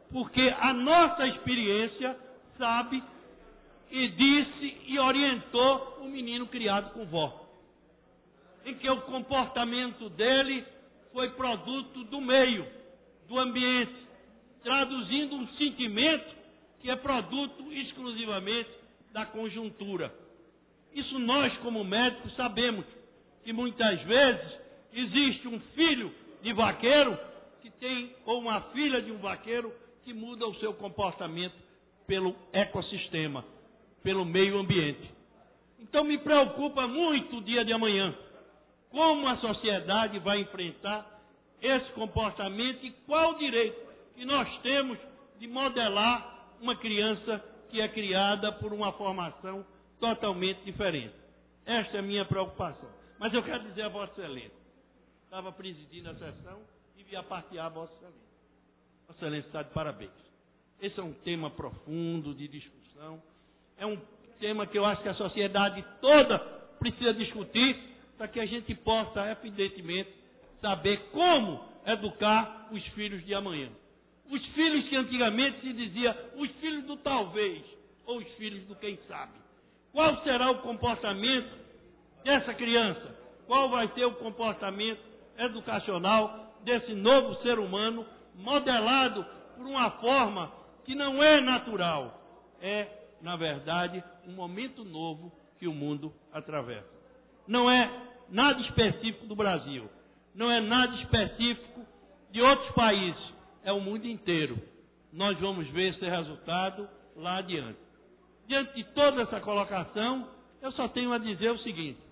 porque a nossa experiência sabe e disse e orientou o menino criado com vó, em que o comportamento dele foi produto do meio, do ambiente, traduzindo um sentimento que é produto exclusivamente da conjuntura. Isso nós, como médicos, sabemos que muitas vezes existe um filho de vaqueiro que tem, ou uma filha de um vaqueiro que muda o seu comportamento pelo ecossistema, pelo meio ambiente. Então me preocupa muito o dia de amanhã, como a sociedade vai enfrentar esse comportamento e qual o direito que nós temos de modelar uma criança que é criada por uma formação totalmente diferente. Esta é a minha preocupação. Mas eu quero dizer a Vossa Excelência, estava presidindo a sessão e vi apartear a Vossa Excelência. Vossa Excelência está de parabéns. Esse é um tema profundo de discussão, é um tema que eu acho que a sociedade toda precisa discutir para que a gente possa, evidentemente, saber como educar os filhos de amanhã. Os filhos que antigamente se dizia os filhos do talvez, ou os filhos do quem sabe. Qual será o comportamento dessa criança? Qual vai ser o comportamento educacional desse novo ser humano, modelado por uma forma que não é natural, é, na verdade, um momento novo que o mundo atravessa. Não é nada específico do Brasil, não é nada específico de outros países, é o mundo inteiro. Nós vamos ver esse resultado lá adiante. Diante de toda essa colocação, eu só tenho a dizer o seguinte: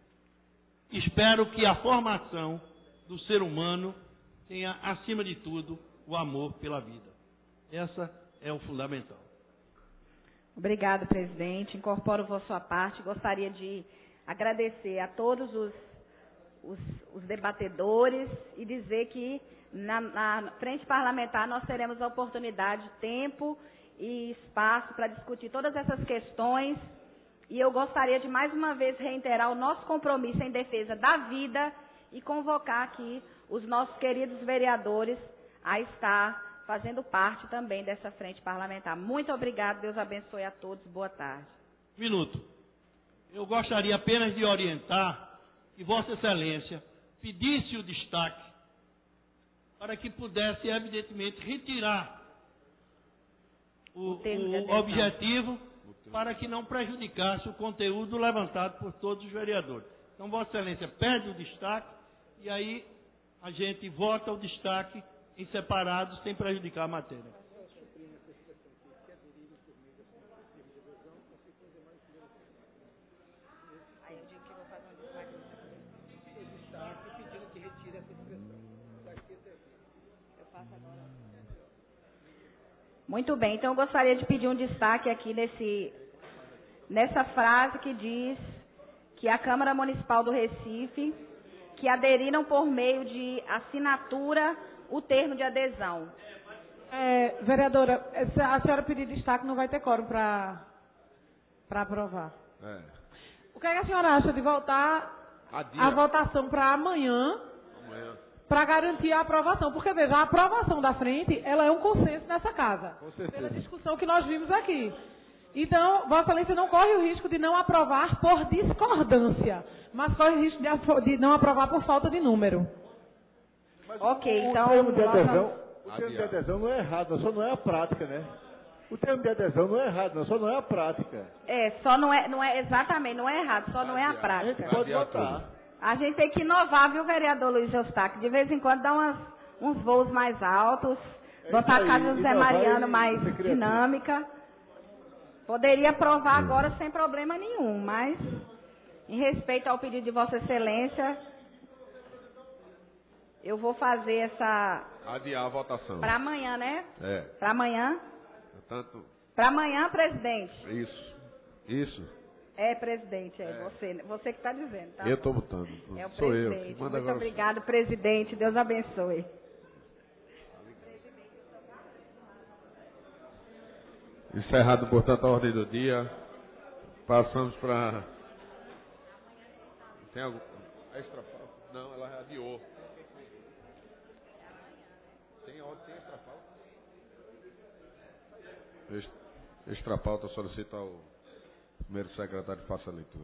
espero que a formação do ser humano tenha, acima de tudo, o amor pela vida. Essa é o fundamental. Obrigado, presidente. Incorporo a sua parte. Gostaria de agradecer a todos os, os, os debatedores e dizer que na, na frente parlamentar nós teremos a oportunidade, tempo e espaço para discutir todas essas questões. E eu gostaria de mais uma vez reiterar o nosso compromisso em defesa da vida e convocar aqui os nossos queridos vereadores a estar fazendo parte também dessa frente parlamentar. Muito obrigado, Deus abençoe a todos, boa tarde. Minuto. Eu gostaria apenas de orientar que Vossa Excelência pedisse o destaque para que pudesse, evidentemente, retirar o, o, o objetivo para que não prejudicasse o conteúdo levantado por todos os vereadores. Então, Vossa Excelência pede o destaque e aí a gente vota o destaque em separado, sem prejudicar a matéria. Aí eu digo que eu vou fazer um destaque. O destaque pedindo que retire essa expressão. Eu faço agora. Muito bem, então eu gostaria de pedir um destaque aqui nesse, nessa frase que diz que a Câmara Municipal do Recife, que aderiram por meio de assinatura o termo de adesão. É, vereadora, se a senhora pedir destaque, não vai ter quórum para para aprovar. É. O que, é que a senhora acha de voltar Adia. a votação para amanhã, Amanhã. para garantir a aprovação? Porque, veja, a aprovação da frente, ela é um consenso nessa casa, Com certeza. pela discussão que nós vimos aqui. Então, Vossa Excelência não corre o risco de não aprovar por discordância, mas corre o risco de, apro- de não aprovar por falta de número. Mas Ok, o, então, O termo de nossa- adesão, o termo de Adiar. adesão não é errado, só não é a prática, né? O termo de adesão não é errado, não, só não é a prática. É, só não é, não é exatamente, não é errado, só não é a Adiar. A gente prática. pode Adiar votar. tudo. A gente tem que inovar, viu, vereador Luiz Eustáquio? De vez em quando dá umas, uns voos mais altos, É botar a isso casa aí, do Zé inovar Mariano e mais ser criativo. dinâmica. Poderia aprovar agora sem problema nenhum, mas em respeito ao pedido de Vossa Excelência, eu vou fazer essa Adiar a votação. para amanhã, né? É. Para amanhã. Portanto, Para amanhã, presidente. isso. Isso. É, presidente, é, você, você que está dizendo, tá? Eu estou votando. É o Sou eu. presidente. que manda Muito agora. obrigado, presidente. Deus abençoe. Encerrado, portanto, a ordem do dia. Passamos para. Tem algum. Extra pauta? Não, ela adiou. Tem, tem extra pauta? Extra pauta, solicita ao primeiro secretário que faça a leitura.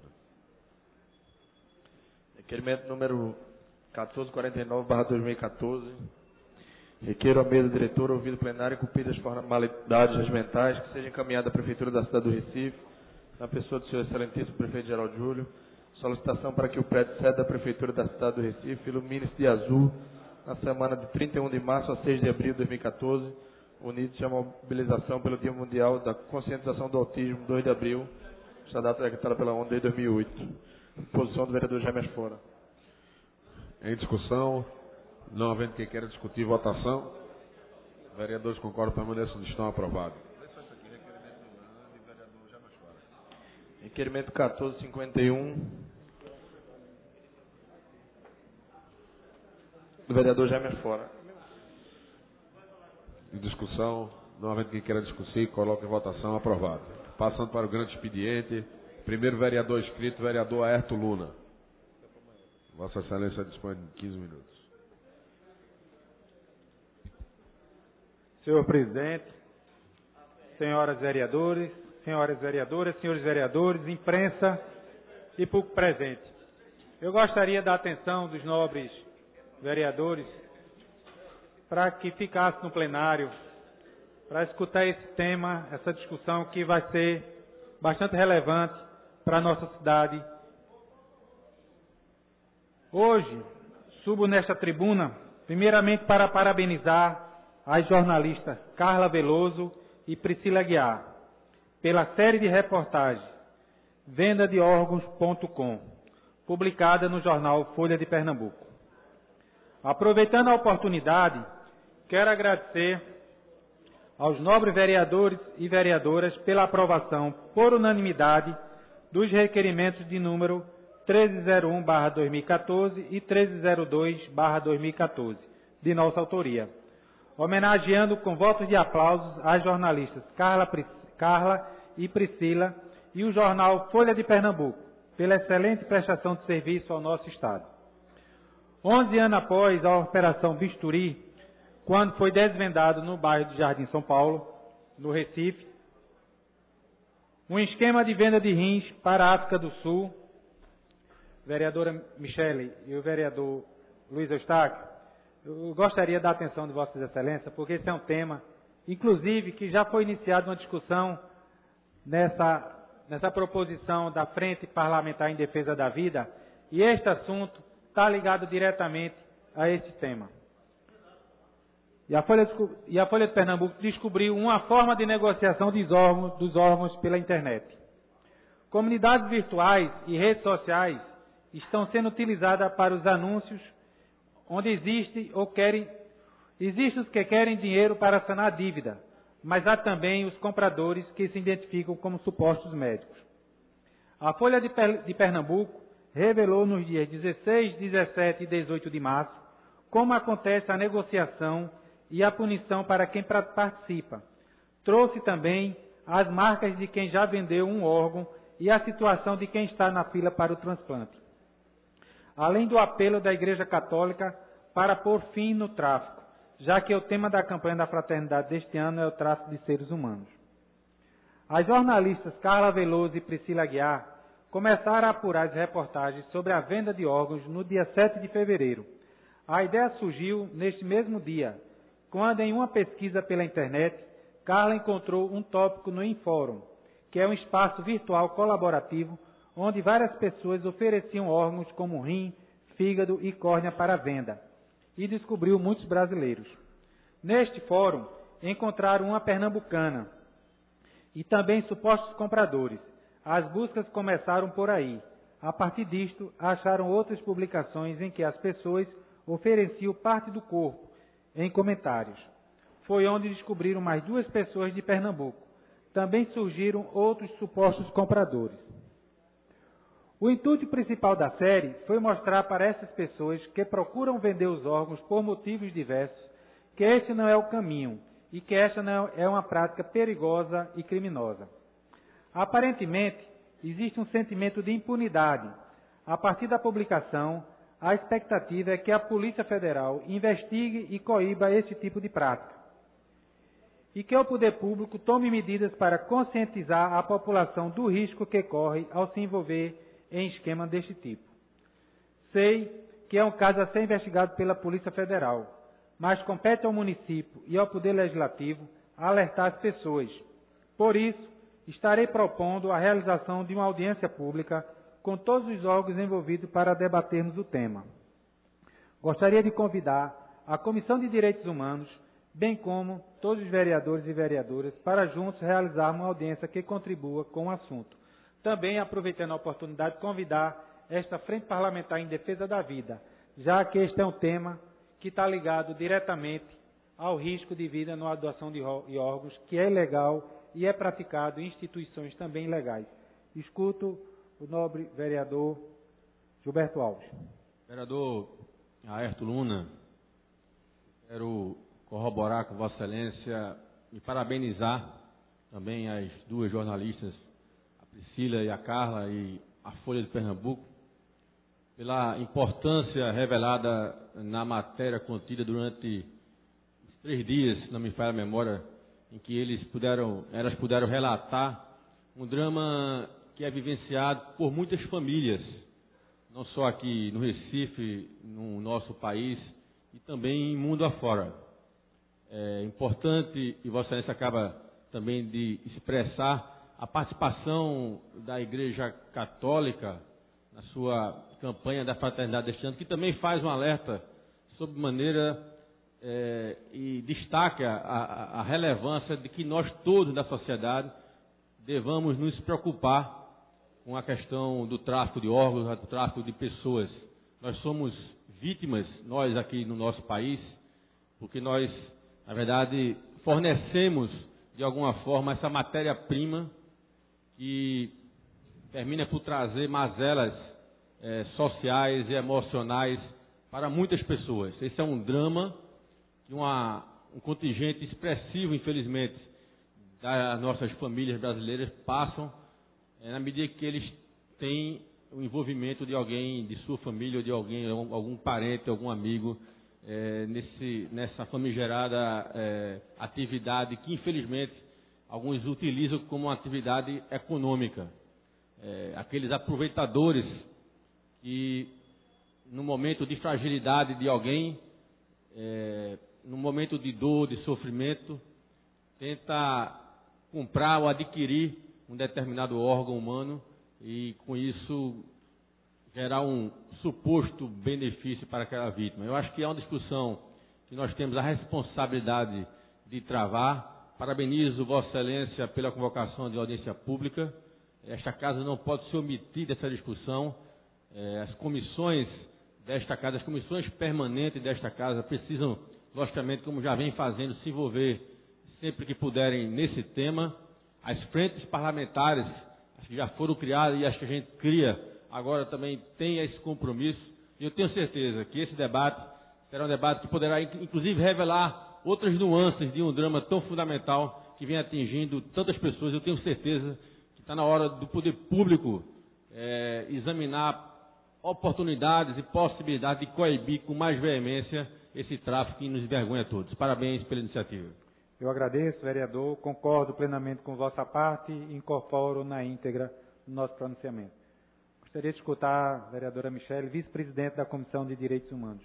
Requerimento número quatorze quarenta e nove barra dois mil e quatorze. Requeiro à mesa diretora, ouvido plenário, cumpridas as formalidades regimentais, que seja encaminhada à Prefeitura da cidade do Recife, na pessoa do senhor excelentíssimo prefeito Geraldo Júlio, solicitação para que o prédio sede da Prefeitura da cidade do Recife ilumine-se de azul na semana de trinta e um de março a seis de abril de dois mil e quatorze, unidos à mobilização pelo Dia Mundial da Conscientização do Autismo, dois de abril, esta data é decretada pela ONU desde dois mil e oito. Posição do vereador Jaime Fora. Em discussão, não havendo quem queira discutir, votação. Vereadores concordam, permaneçam onde estão, aprovados. Requerimento quatorze cinquenta e um do vereador Jaime Fora. Em discussão, não havendo quem queira discutir, coloque em votação, aprovado. Passando para o grande expediente, primeiro vereador inscrito, vereador Aerto Luna. Vossa Excelência dispõe de quinze minutos. Senhor presidente, senhoras vereadores, senhoras vereadoras, senhores vereadores, imprensa e público presente. Eu gostaria da atenção dos nobres vereadores para que ficasse no plenário, para escutar esse tema, essa discussão que vai ser bastante relevante para a nossa cidade. Hoje, subo nesta tribuna, primeiramente para parabenizar as jornalistas Carla Veloso e Priscila Guiar, pela série de reportagens venda de órgãos ponto com, publicada no jornal Folha de Pernambuco. Aproveitando a oportunidade, quero agradecer aos nobres vereadores e vereadoras pela aprovação por unanimidade dos requerimentos de número treze zero um barra dois mil e quatorze e treze zero dois barra dois mil e quatorze, de nossa autoria, homenageando com votos de aplausos as jornalistas Carla, Carla e Priscila e o jornal Folha de Pernambuco, pela excelente prestação de serviço ao nosso Estado. Onze anos após a Operação Bisturi, quando foi desvendado no bairro de Jardim São Paulo, no Recife, um esquema de venda de rins para a África do Sul, vereadora Michele e o vereador Luiz Eustáquio, eu gostaria da atenção de Vossas Excelências, porque esse é um tema, inclusive, que já foi iniciada uma discussão nessa, nessa proposição da Frente Parlamentar em Defesa da Vida, e este assunto está ligado diretamente a esse tema. E a, Folha, e a Folha de Pernambuco descobriu uma forma de negociação dos órgãos, dos órgãos pela internet. Comunidades virtuais e redes sociais estão sendo utilizadas para os anúncios, onde existe ou querem, existem os que querem dinheiro para sanar a dívida, mas há também os compradores que se identificam como supostos médicos. A Folha de, de Pernambuco revelou nos dias dezesseis, dezessete e dezoito de março como acontece a negociação e a punição para quem participa. Trouxe também as marcas de quem já vendeu um órgão e a situação de quem está na fila para o transplante. Além do apelo da Igreja Católica para pôr fim no tráfico, já que o tema da campanha da fraternidade deste ano é o tráfico de seres humanos. As jornalistas Carla Veloso e Priscila Guiar começaram a apurar as reportagens sobre a venda de órgãos no dia sete de fevereiro. A ideia surgiu neste mesmo dia, quando em uma pesquisa pela internet, Carla encontrou um tópico no Infórum, que é um espaço virtual colaborativo onde várias pessoas ofereciam órgãos como rim, fígado e córnea para venda, e descobriu muitos brasileiros. Neste fórum, encontraram uma pernambucana e também supostos compradores. As buscas começaram por aí. A partir disto, acharam outras publicações em que as pessoas ofereciam parte do corpo, em comentários. Foi onde descobriram mais duas pessoas de Pernambuco. Também surgiram outros supostos compradores. O intuito principal da série foi mostrar para essas pessoas que procuram vender os órgãos por motivos diversos que este não é o caminho e que esta não é uma prática perigosa e criminosa. Aparentemente, existe um sentimento de impunidade. A partir da publicação, a expectativa é que a Polícia Federal investigue e coíba esse tipo de prática. e que o poder público tome medidas para conscientizar a população do risco que corre ao se envolver em esquema deste tipo. Sei que é um caso a ser investigado pela Polícia Federal, mas compete ao município e ao Poder Legislativo alertar as pessoas. Por isso, estarei propondo a realização de uma audiência pública com todos os órgãos envolvidos para debatermos o tema. Gostaria de convidar a Comissão de Direitos Humanos, bem como todos os vereadores e vereadoras, para juntos realizarmos uma audiência que contribua com o assunto. Também, aproveitando a oportunidade, convidar esta Frente Parlamentar em Defesa da Vida, já que este é um tema que está ligado diretamente ao risco de vida na doação de órgãos, que é ilegal e é praticado em instituições também ilegais. Escuto o nobre vereador Gilberto Alves. Vereador Aerto Luna, quero corroborar com Vossa Excelência e parabenizar também as duas jornalistas, a Priscila e a Carla, e a Folha de Pernambuco, pela importância revelada na matéria contida durante os três dias, se não me falha a memória, em que eles puderam, elas puderam relatar um drama que é vivenciado por muitas famílias, não só aqui no Recife, no nosso país, e também em mundo afora. É importante, e Vossa Excelência acaba também de expressar, a participação da Igreja Católica na sua campanha da fraternidade deste ano, que também faz um alerta sobre maneira é, e destaca a, a relevância de que nós todos da sociedade devamos nos preocupar com a questão do tráfico de órgãos, do tráfico de pessoas. Nós somos vítimas, nós aqui no nosso país, porque nós, na verdade, fornecemos de alguma forma essa matéria-prima que termina por trazer mazelas é, sociais e emocionais para muitas pessoas. Esse é um drama que uma, um contingente expressivo, infelizmente, das nossas famílias brasileiras passam é, na medida que eles têm o envolvimento de alguém de sua família ou de alguém, algum parente, algum amigo é, nesse, nessa famigerada é, atividade que, infelizmente, alguns utilizam como uma atividade econômica. É, aqueles aproveitadores que, no momento de fragilidade de alguém, é, no momento de dor, de sofrimento, tenta comprar ou adquirir um determinado órgão humano e, com isso, gerar um suposto benefício para aquela vítima. Eu acho que é uma discussão que nós temos a responsabilidade de travar. Parabenizo Vossa Excelência pela convocação de audiência pública. Esta casa não pode se omitir dessa discussão. As comissões desta casa, as comissões permanentes desta casa precisam, logicamente, como já vem fazendo, se envolver sempre que puderem nesse tema. As frentes parlamentares, as que já foram criadas e as que a gente cria agora também tem esse compromisso. E eu tenho certeza que esse debate será um debate que poderá, inclusive, revelar outras nuances de um drama tão fundamental que vem atingindo tantas pessoas. Eu tenho certeza que está na hora do poder público é, examinar oportunidades e possibilidades de coibir com mais veemência esse tráfico que nos envergonha a todos. Parabéns pela iniciativa. Eu agradeço, vereador, concordo plenamente com vossa parte e incorporo na íntegra o nosso pronunciamento. Gostaria de escutar a vereadora Michele, vice-presidente da Comissão de Direitos Humanos.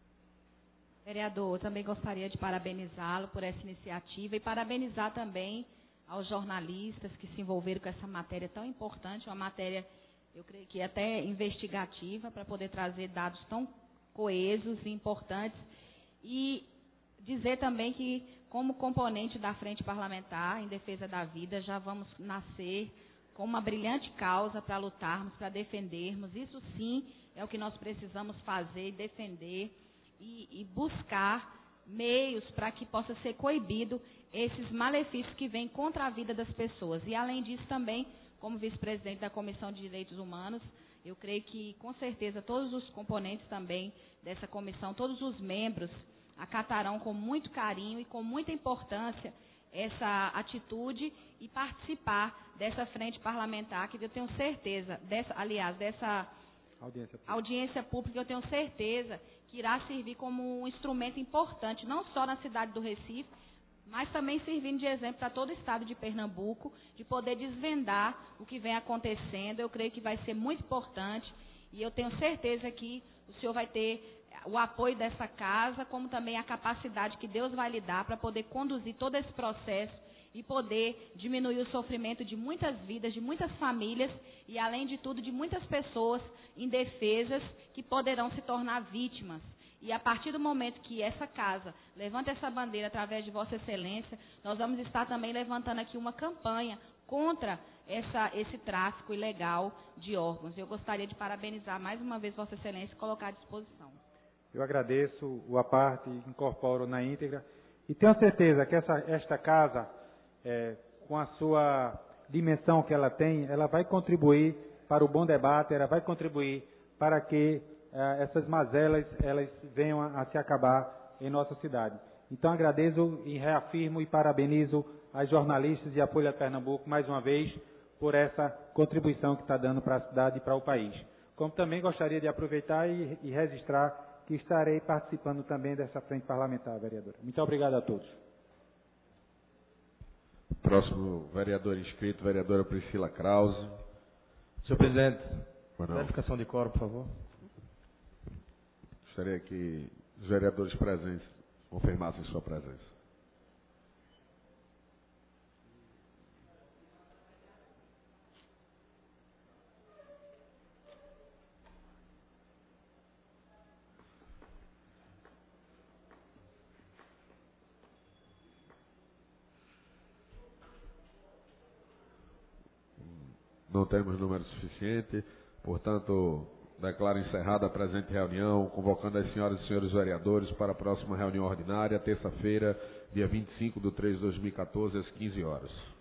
Vereador, eu também gostaria de parabenizá-lo por essa iniciativa e parabenizar também aos jornalistas que se envolveram com essa matéria tão importante, uma matéria, eu creio que até investigativa, para poder trazer dados tão coesos e importantes. E dizer também que, como componente da Frente Parlamentar em Defesa da Vida, já vamos nascer com uma brilhante causa para lutarmos, para defendermos. Isso sim é o que nós precisamos fazer, defender e, e buscar meios para que possa ser coibido esses malefícios que vêm contra a vida das pessoas. E, além disso, também, como vice-presidente da Comissão de Direitos Humanos, eu creio que, com certeza, todos os componentes também dessa comissão, todos os membros, acatarão com muito carinho e com muita importância essa atitude e participar dessa frente parlamentar, que eu tenho certeza, dessa, aliás, dessa audiência pública. audiência pública, eu tenho certeza que irá servir como um instrumento importante, não só na cidade do Recife, mas também servindo de exemplo para todo o estado de Pernambuco, de poder desvendar o que vem acontecendo. Eu creio que vai ser muito importante e eu tenho certeza que o senhor vai ter o apoio dessa casa, como também a capacidade que Deus vai lhe dar para poder conduzir todo esse processo e poder diminuir o sofrimento de muitas vidas, de muitas famílias e, além de tudo, de muitas pessoas indefesas que poderão se tornar vítimas. E a partir do momento que essa casa levanta essa bandeira através de Vossa Excelência, nós vamos estar também levantando aqui uma campanha contra essa, esse tráfico ilegal de órgãos. Eu gostaria de parabenizar mais uma vez Vossa Excelência e colocar à disposição. Eu agradeço o à parte, incorporo na íntegra e tenho certeza que essa, esta casa, é, com a sua dimensão que ela tem, ela vai contribuir para o bom debate, ela vai contribuir para que é, essas mazelas elas venham a, a se acabar em nossa cidade. Então agradeço e reafirmo e parabenizo as jornalistas e a Folha de Pernambuco mais uma vez por essa contribuição que está dando para a cidade e para o país. Como também gostaria de aproveitar e, e registrar que estarei participando também dessa frente parlamentar, vereadora. Muito obrigado a todos. Próximo vereador inscrito, vereadora Priscila Krause. Senhor presidente, verificação de quórum, por favor. Gostaria que os vereadores presentes confirmassem sua presença. Não temos número suficiente, portanto, declaro encerrada a presente reunião, convocando as senhoras e senhores vereadores para a próxima reunião ordinária, terça-feira, dia vinte e cinco de três de dois mil e quatorze, às quinze horas.